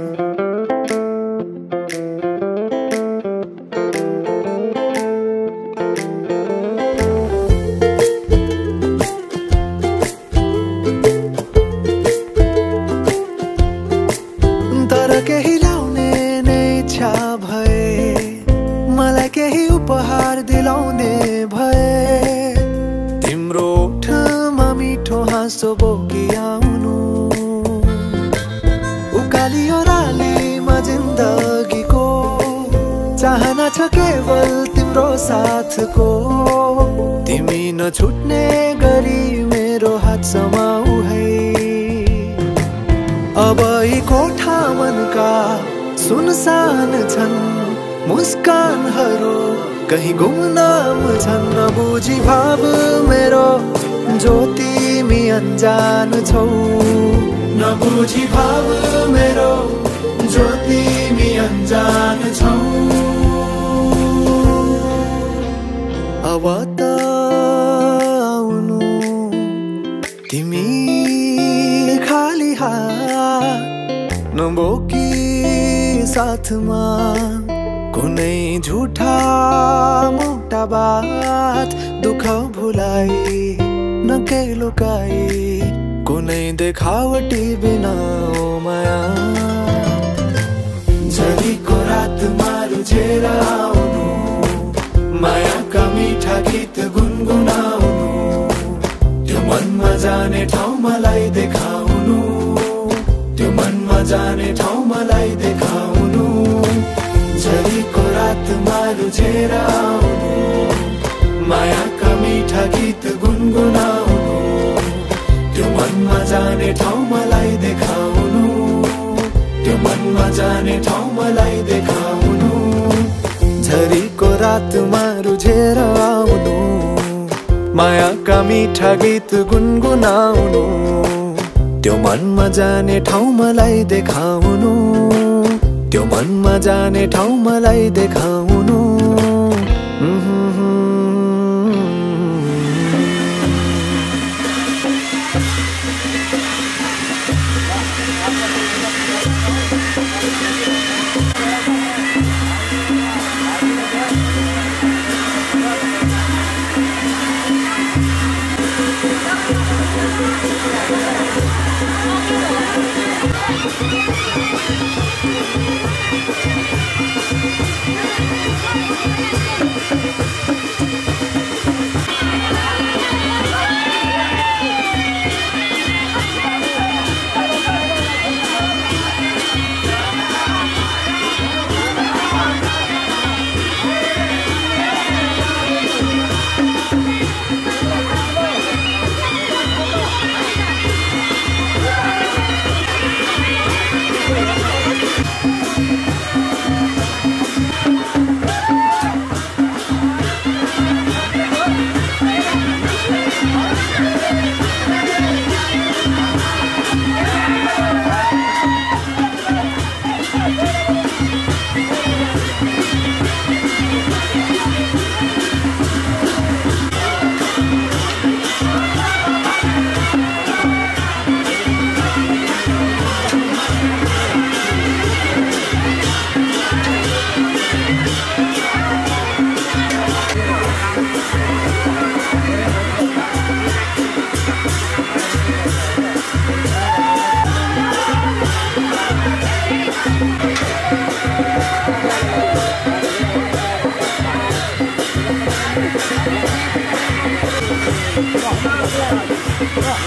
तर केही ल्याउने नै इच्छा भए मलाई केही उपहार दिलाउने भए तिम्रो ओठमा मिठो हाँसो बोकी आउनु उकाली ओह्रालीमा जिन्दगीको चाहना छ केवल तिम्रो साथको तिमी नछुट्ने गरी मेरो हात समाऊ है अब यी कोठा मनका सुनसान छन् मुस्कानहरू कहीं गुमनाम छन् नबुझी भाव मेरो जो तिमी अनजान छौ नबुझी भाव मेरो जो तिमी अनजान छौ अब त आउनु तिमी खाली हात नबोकी साथमा कुनै झुठा मुटा बात दुख भुलाई न केही लुकाई कुनै देखावटी बिना ओ माया झरीको रातमा लुचेर आउनु मायाका मिठा गीत गुनगुनाउनु त्यो मनमा जाने ठाउँ मलाई देखाउनु त्यो मनमा जाने ठाउँ मलाई देखाउनु झरीको रातमा लुचेर आउनु मायाका मिठा गीत गुनगुनाउनु त्यो मनमा जाने ठाउँ मलाई देखाउनु त्यो मनमा जाने ठाउँ मलाई देखाउनु झरीको रातमा लुचेर आउनु मायाका मिठा गीत गुनगुनाउनु त्यो मनमा जाने ठाउँ मलाई देखाउनु त्यो मनमा जाने ठाउँ मलाई देखाउनु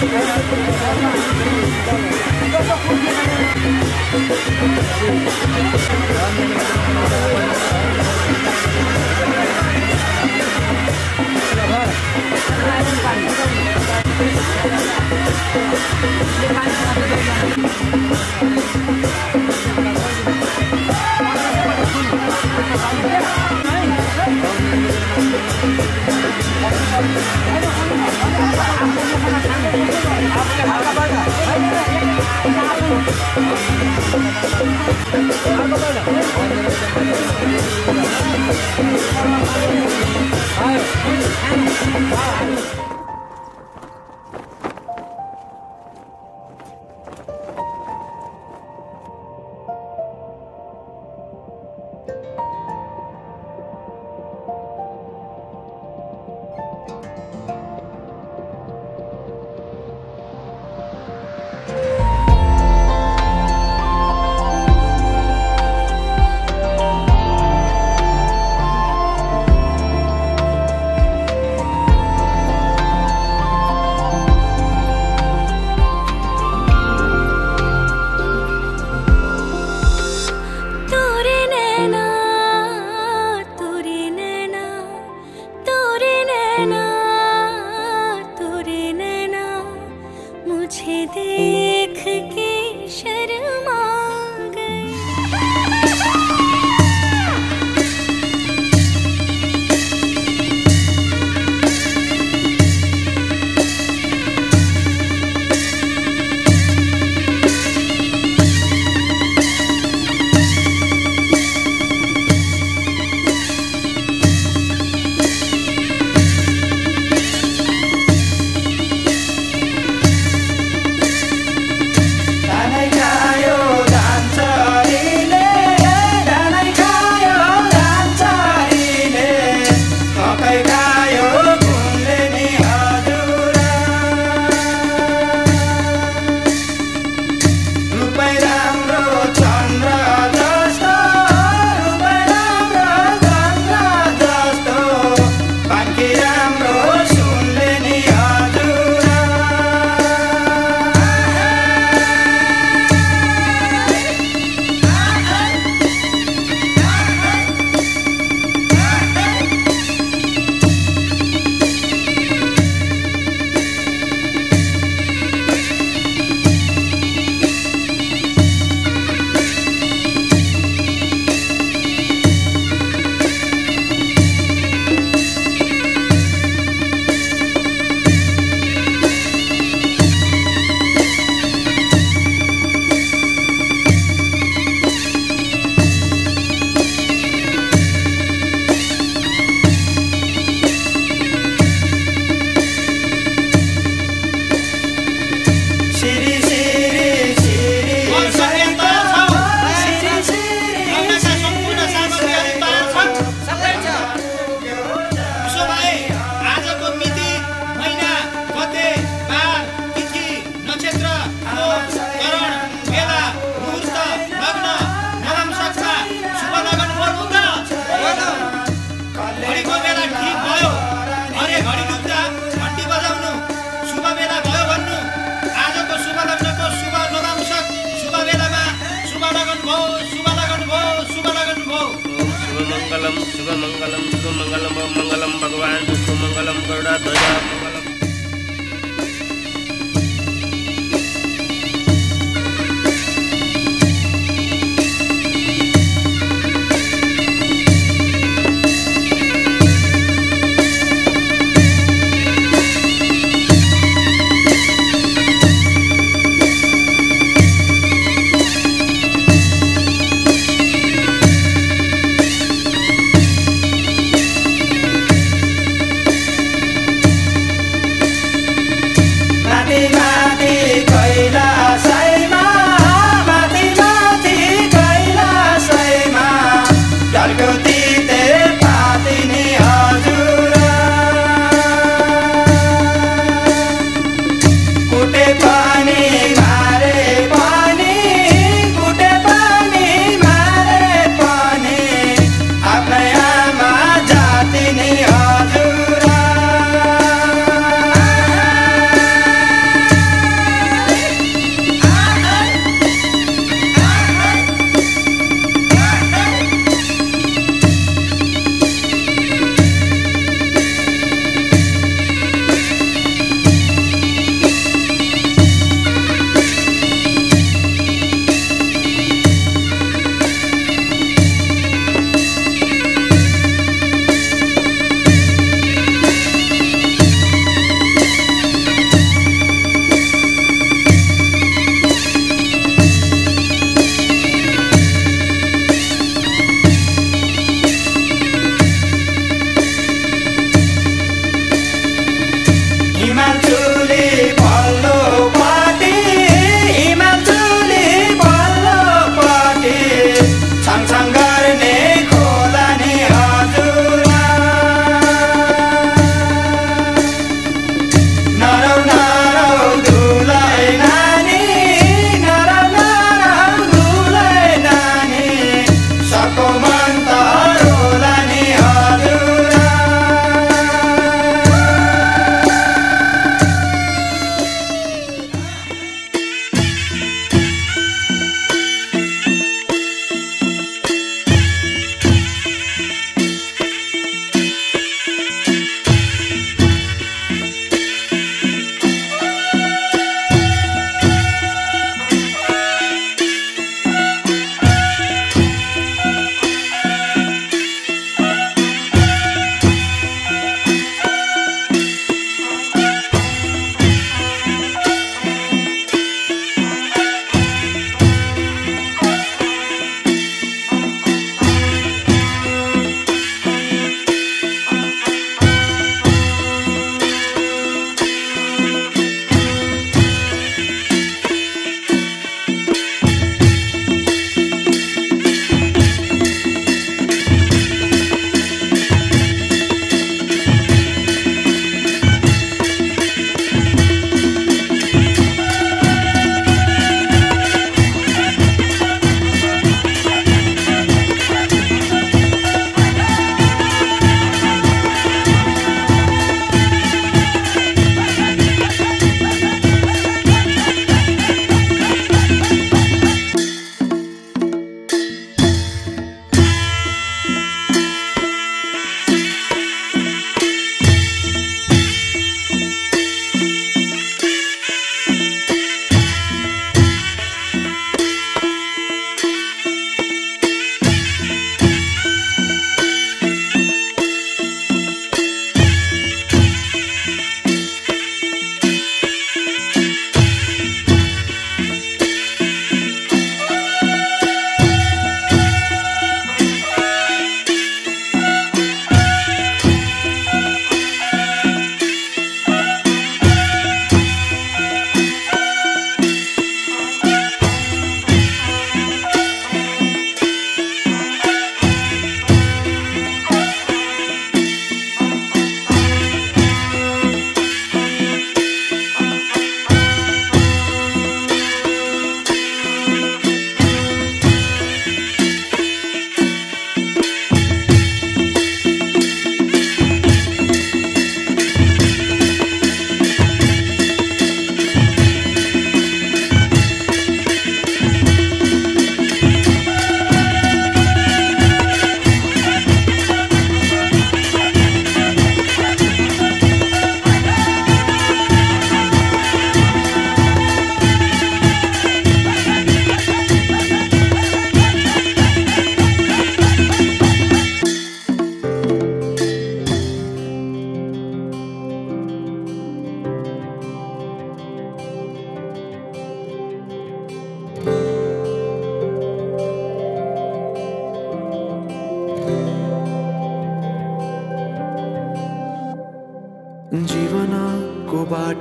मंगलम शुभ मंगलम शुभ मंगलम मंगलम भगवान शुभ मंगलम गरुड़ा ध्वजा मंगलम।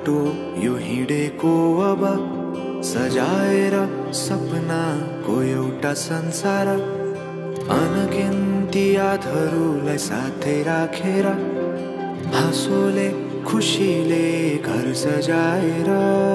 बाटो यो हिँडेको अब सजाएर सपनाको एउटा संसार अनगिन्ती यादहरूलाई साथै राखेर हाँसोले खुसीले घर सजाएर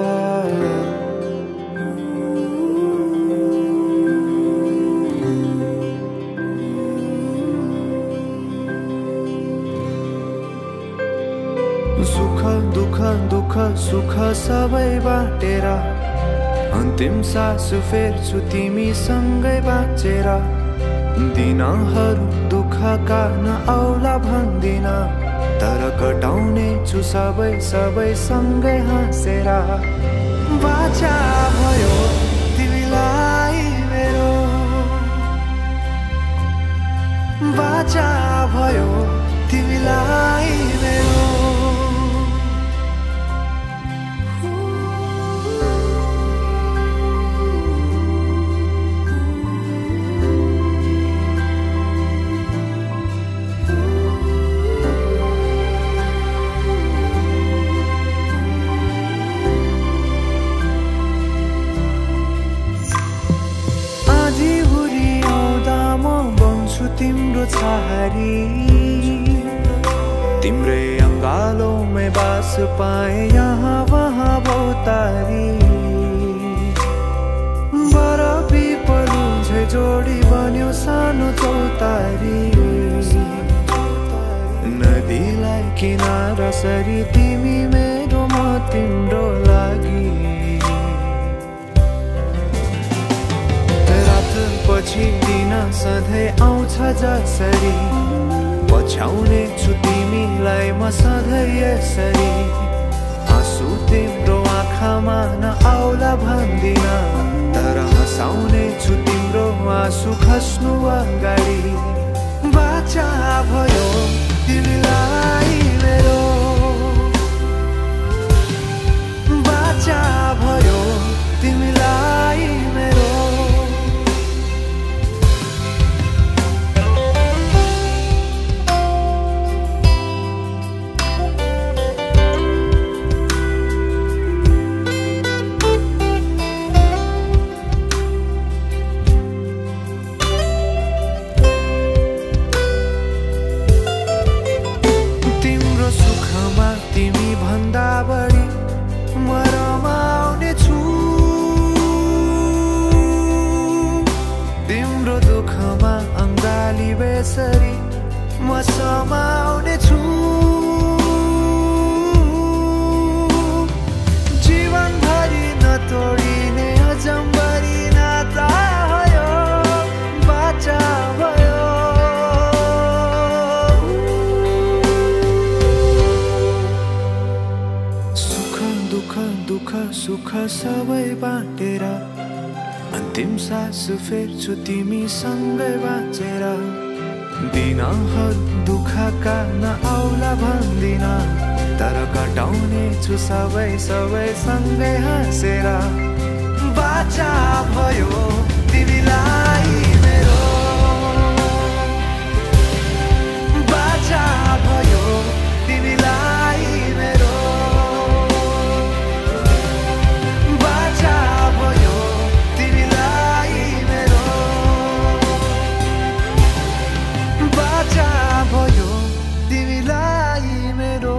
सुख दुख दुख सुख सबै बाटेर अन्तिम सास फेर्छु तिमीसँगै बाँचेर दिनहरू दुःखका नआउला भन्दिन तर कटाउने छु सबै सबै सँगै हाँसेर बाचा भयो तिमीलाई मेरो बाचा भयो तिमीलाई मेरो तिम्रो छहारी तिम्रै अङ्गालोमै बास पाए यहाँ वहाँ भौतारी बरफी पलु झै जोडी बन्यो सानो चौतारी नदीलाई किनारा सरी तिमी मेरो म तिम्रो लागि पछि दिन सधैँ आउँछ जसरी पछ्याउने छु तिमीलाई म सधैँ यसरी आँसु तिम्रो आँखामा नआउला भन्दिन तर हँसाउने छु तिम्रो आँसु खस्नु अगाडि बाचा भयो तिमीलाई मेरो बाचा भयो तिमीलाई मेरो बेसरी म समाउने छु जीवनभरि नतोडिने अजम्बरी नाता भयो बाचा भयो सुख दुःख दुःख सुख सबै बाटेर अन्तिम सास फेर्छु तिमीसँगै बाँचेर दिनहरू दुःखका नआउला भन्दिन तर कटाउने छु सबै सबै सँगै हाँसेर बाचा भयो तिमीलाई मेरो बाचा भयो तिमीलाई मेरो बाचा भयो तिमीलाई मेरो बाचा भयो तिमीलाई मेरो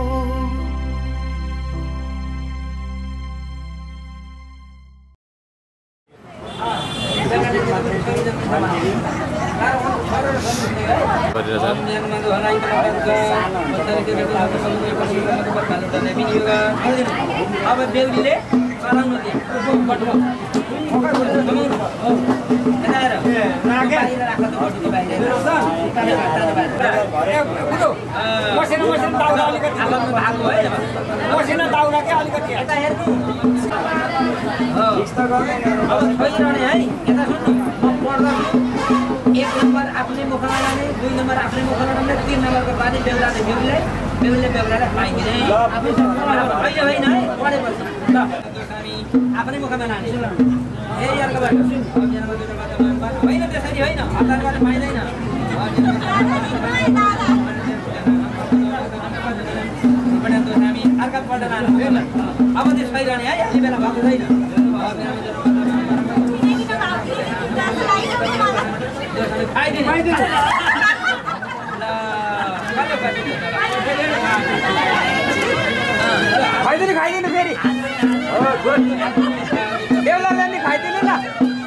अब बेहुलीले चलाउनु एक नम्बर आफ्नै मुखमा लाने दुई नम्बर आफ्नै मुखमा लाने तीन नम्बरको बानी बेहुलाले बेहुलीलाई बेहुलीले बेहुलालाई खुवाइदिने होइन होइन है पढेपछि ल हामी आफ्नै मुखमा लाने ए अर्कोबाट होइन त्यसरी होइन हतारबाट पाइँदैन हामी अर्का पल्ट लानु अब त्यो छैरने है यति बेला भएको छैन खाइदिनु खाइदिनु खाइदिनु फेरि बेहुलालाई नि खाइदिनु ल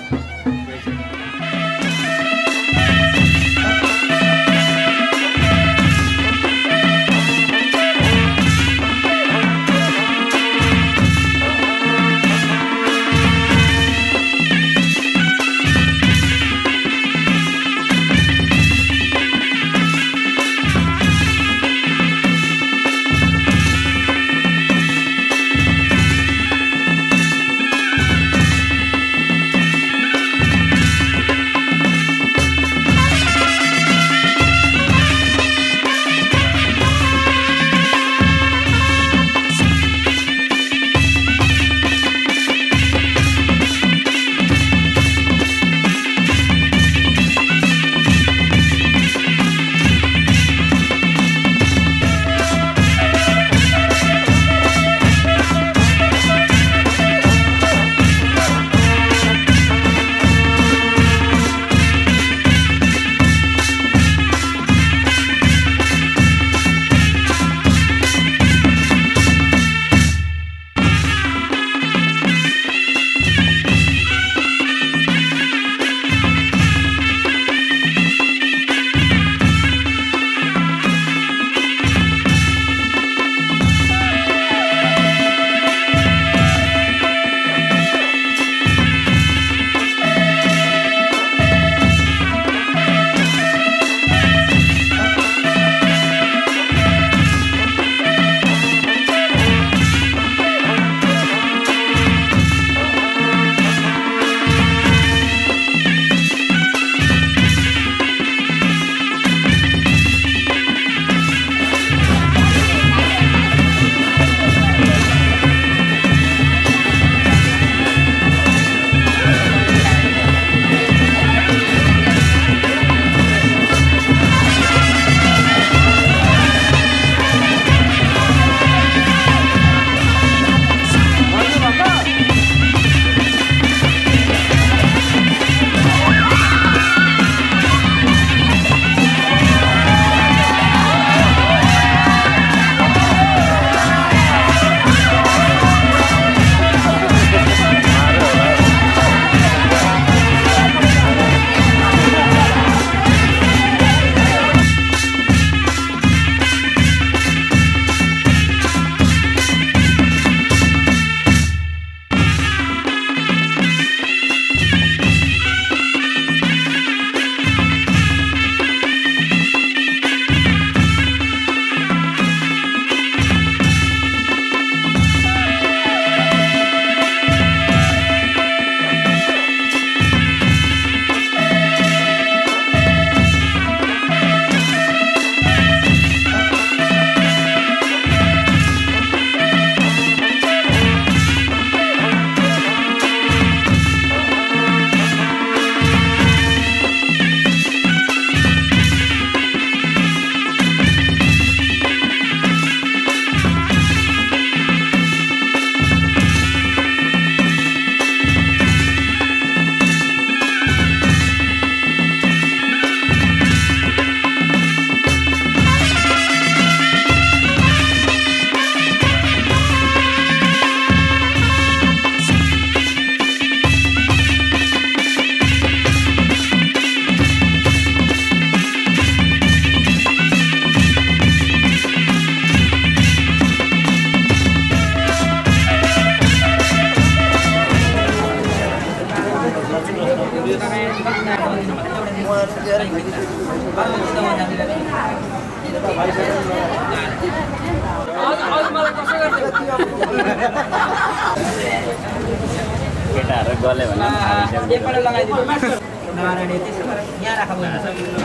केटाहरु गले भने एकपल्ट लगाइदिनु नारायण त्यसो भएर यहाँ राख भन्नु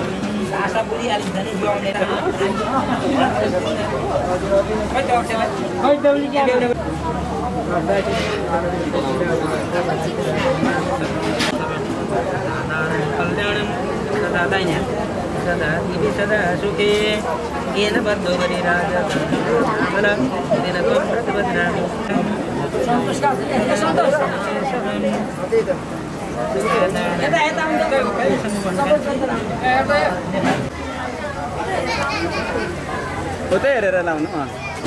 आशा पुरी आलिन्छ नि जोड्ने कति अक्से कति दौली के बेउले नारायण कल्याणम दादा नि सदा दिवे सदा सुखे येन बद्धो बलिराज आमना दिन त्वं प्रतिबध्नामि सन्तोष का सन्तोष यता यता होते हेरेर लाउनु अँ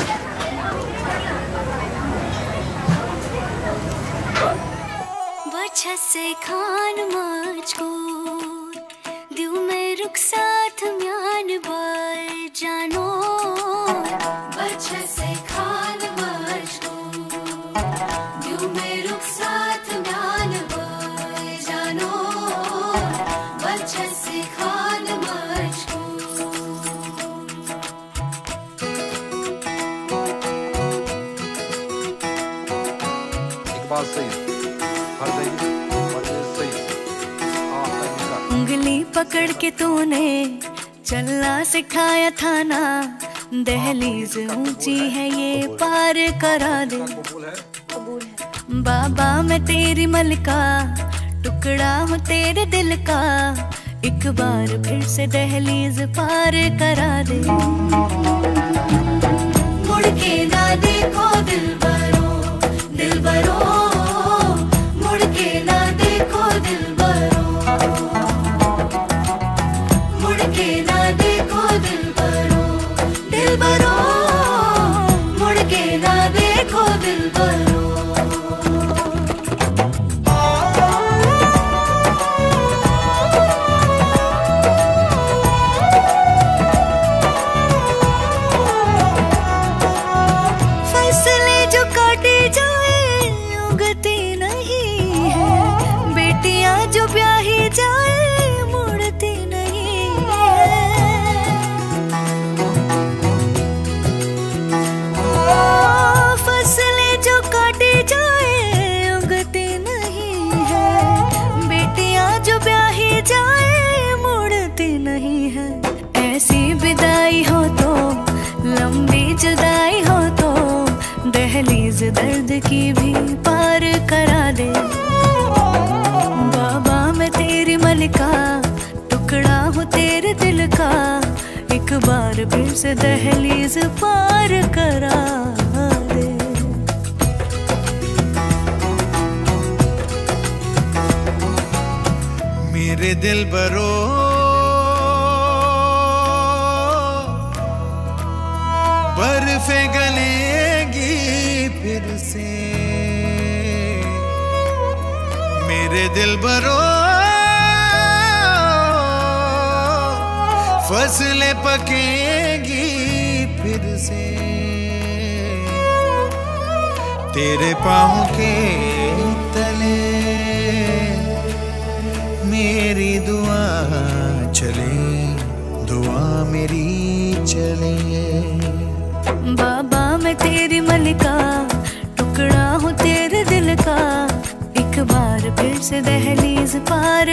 बच्चा से खान मुझको दिल में रुक साथ म्यान बाय जानो बच्चा से खान मुझको दिल में रुक साथ म्यान बाय जानो बच्चा से खान मुझको बात सही उंगली पकड़ के तूने चलना सिखाया था ना दहलीज ऊंची है ये पार करा दे बाबा मैं तेरी मलका टुकड़ा हूँ तेरे दिल का एक बार फिर से दहलीज पार करा दे मुड़ के ना देखो दिल बरो दिल बरो मुड़ के ना देखो दिल बरो मुड़ के ना देखो दिल बरो दिल बरो मुड़ के ना देखो दिल बरो फैसले जो काटे जाए उगती नहीं है बेटियां जो ब्याही जाए मुड़ती नहीं है फसलें जो काटी जाए उगती नहीं है बेटियां जो ब्याही जाए मुड़ती नहीं है ऐसी विदाई हो तो लंबी जुदाई हो तो दहलीज दर्द की भी पार करा दे बाबा मैं तेरी मलिका टुकड़ा हूँ तेरे दिल का एक बार फिर से दहलीज पार करा दे मेरे दिल बरो बर्फे गलेगी फिर से मेरे दिल बरो फसलें पकेगी फिर से तेरे पाँव के तले मेरी दुआ चले दुआ मेरी चले बाबा मैं तेरी मलिका टुकड़ा हूँ तेरे दिल का एक बार फिर से दहलीज पार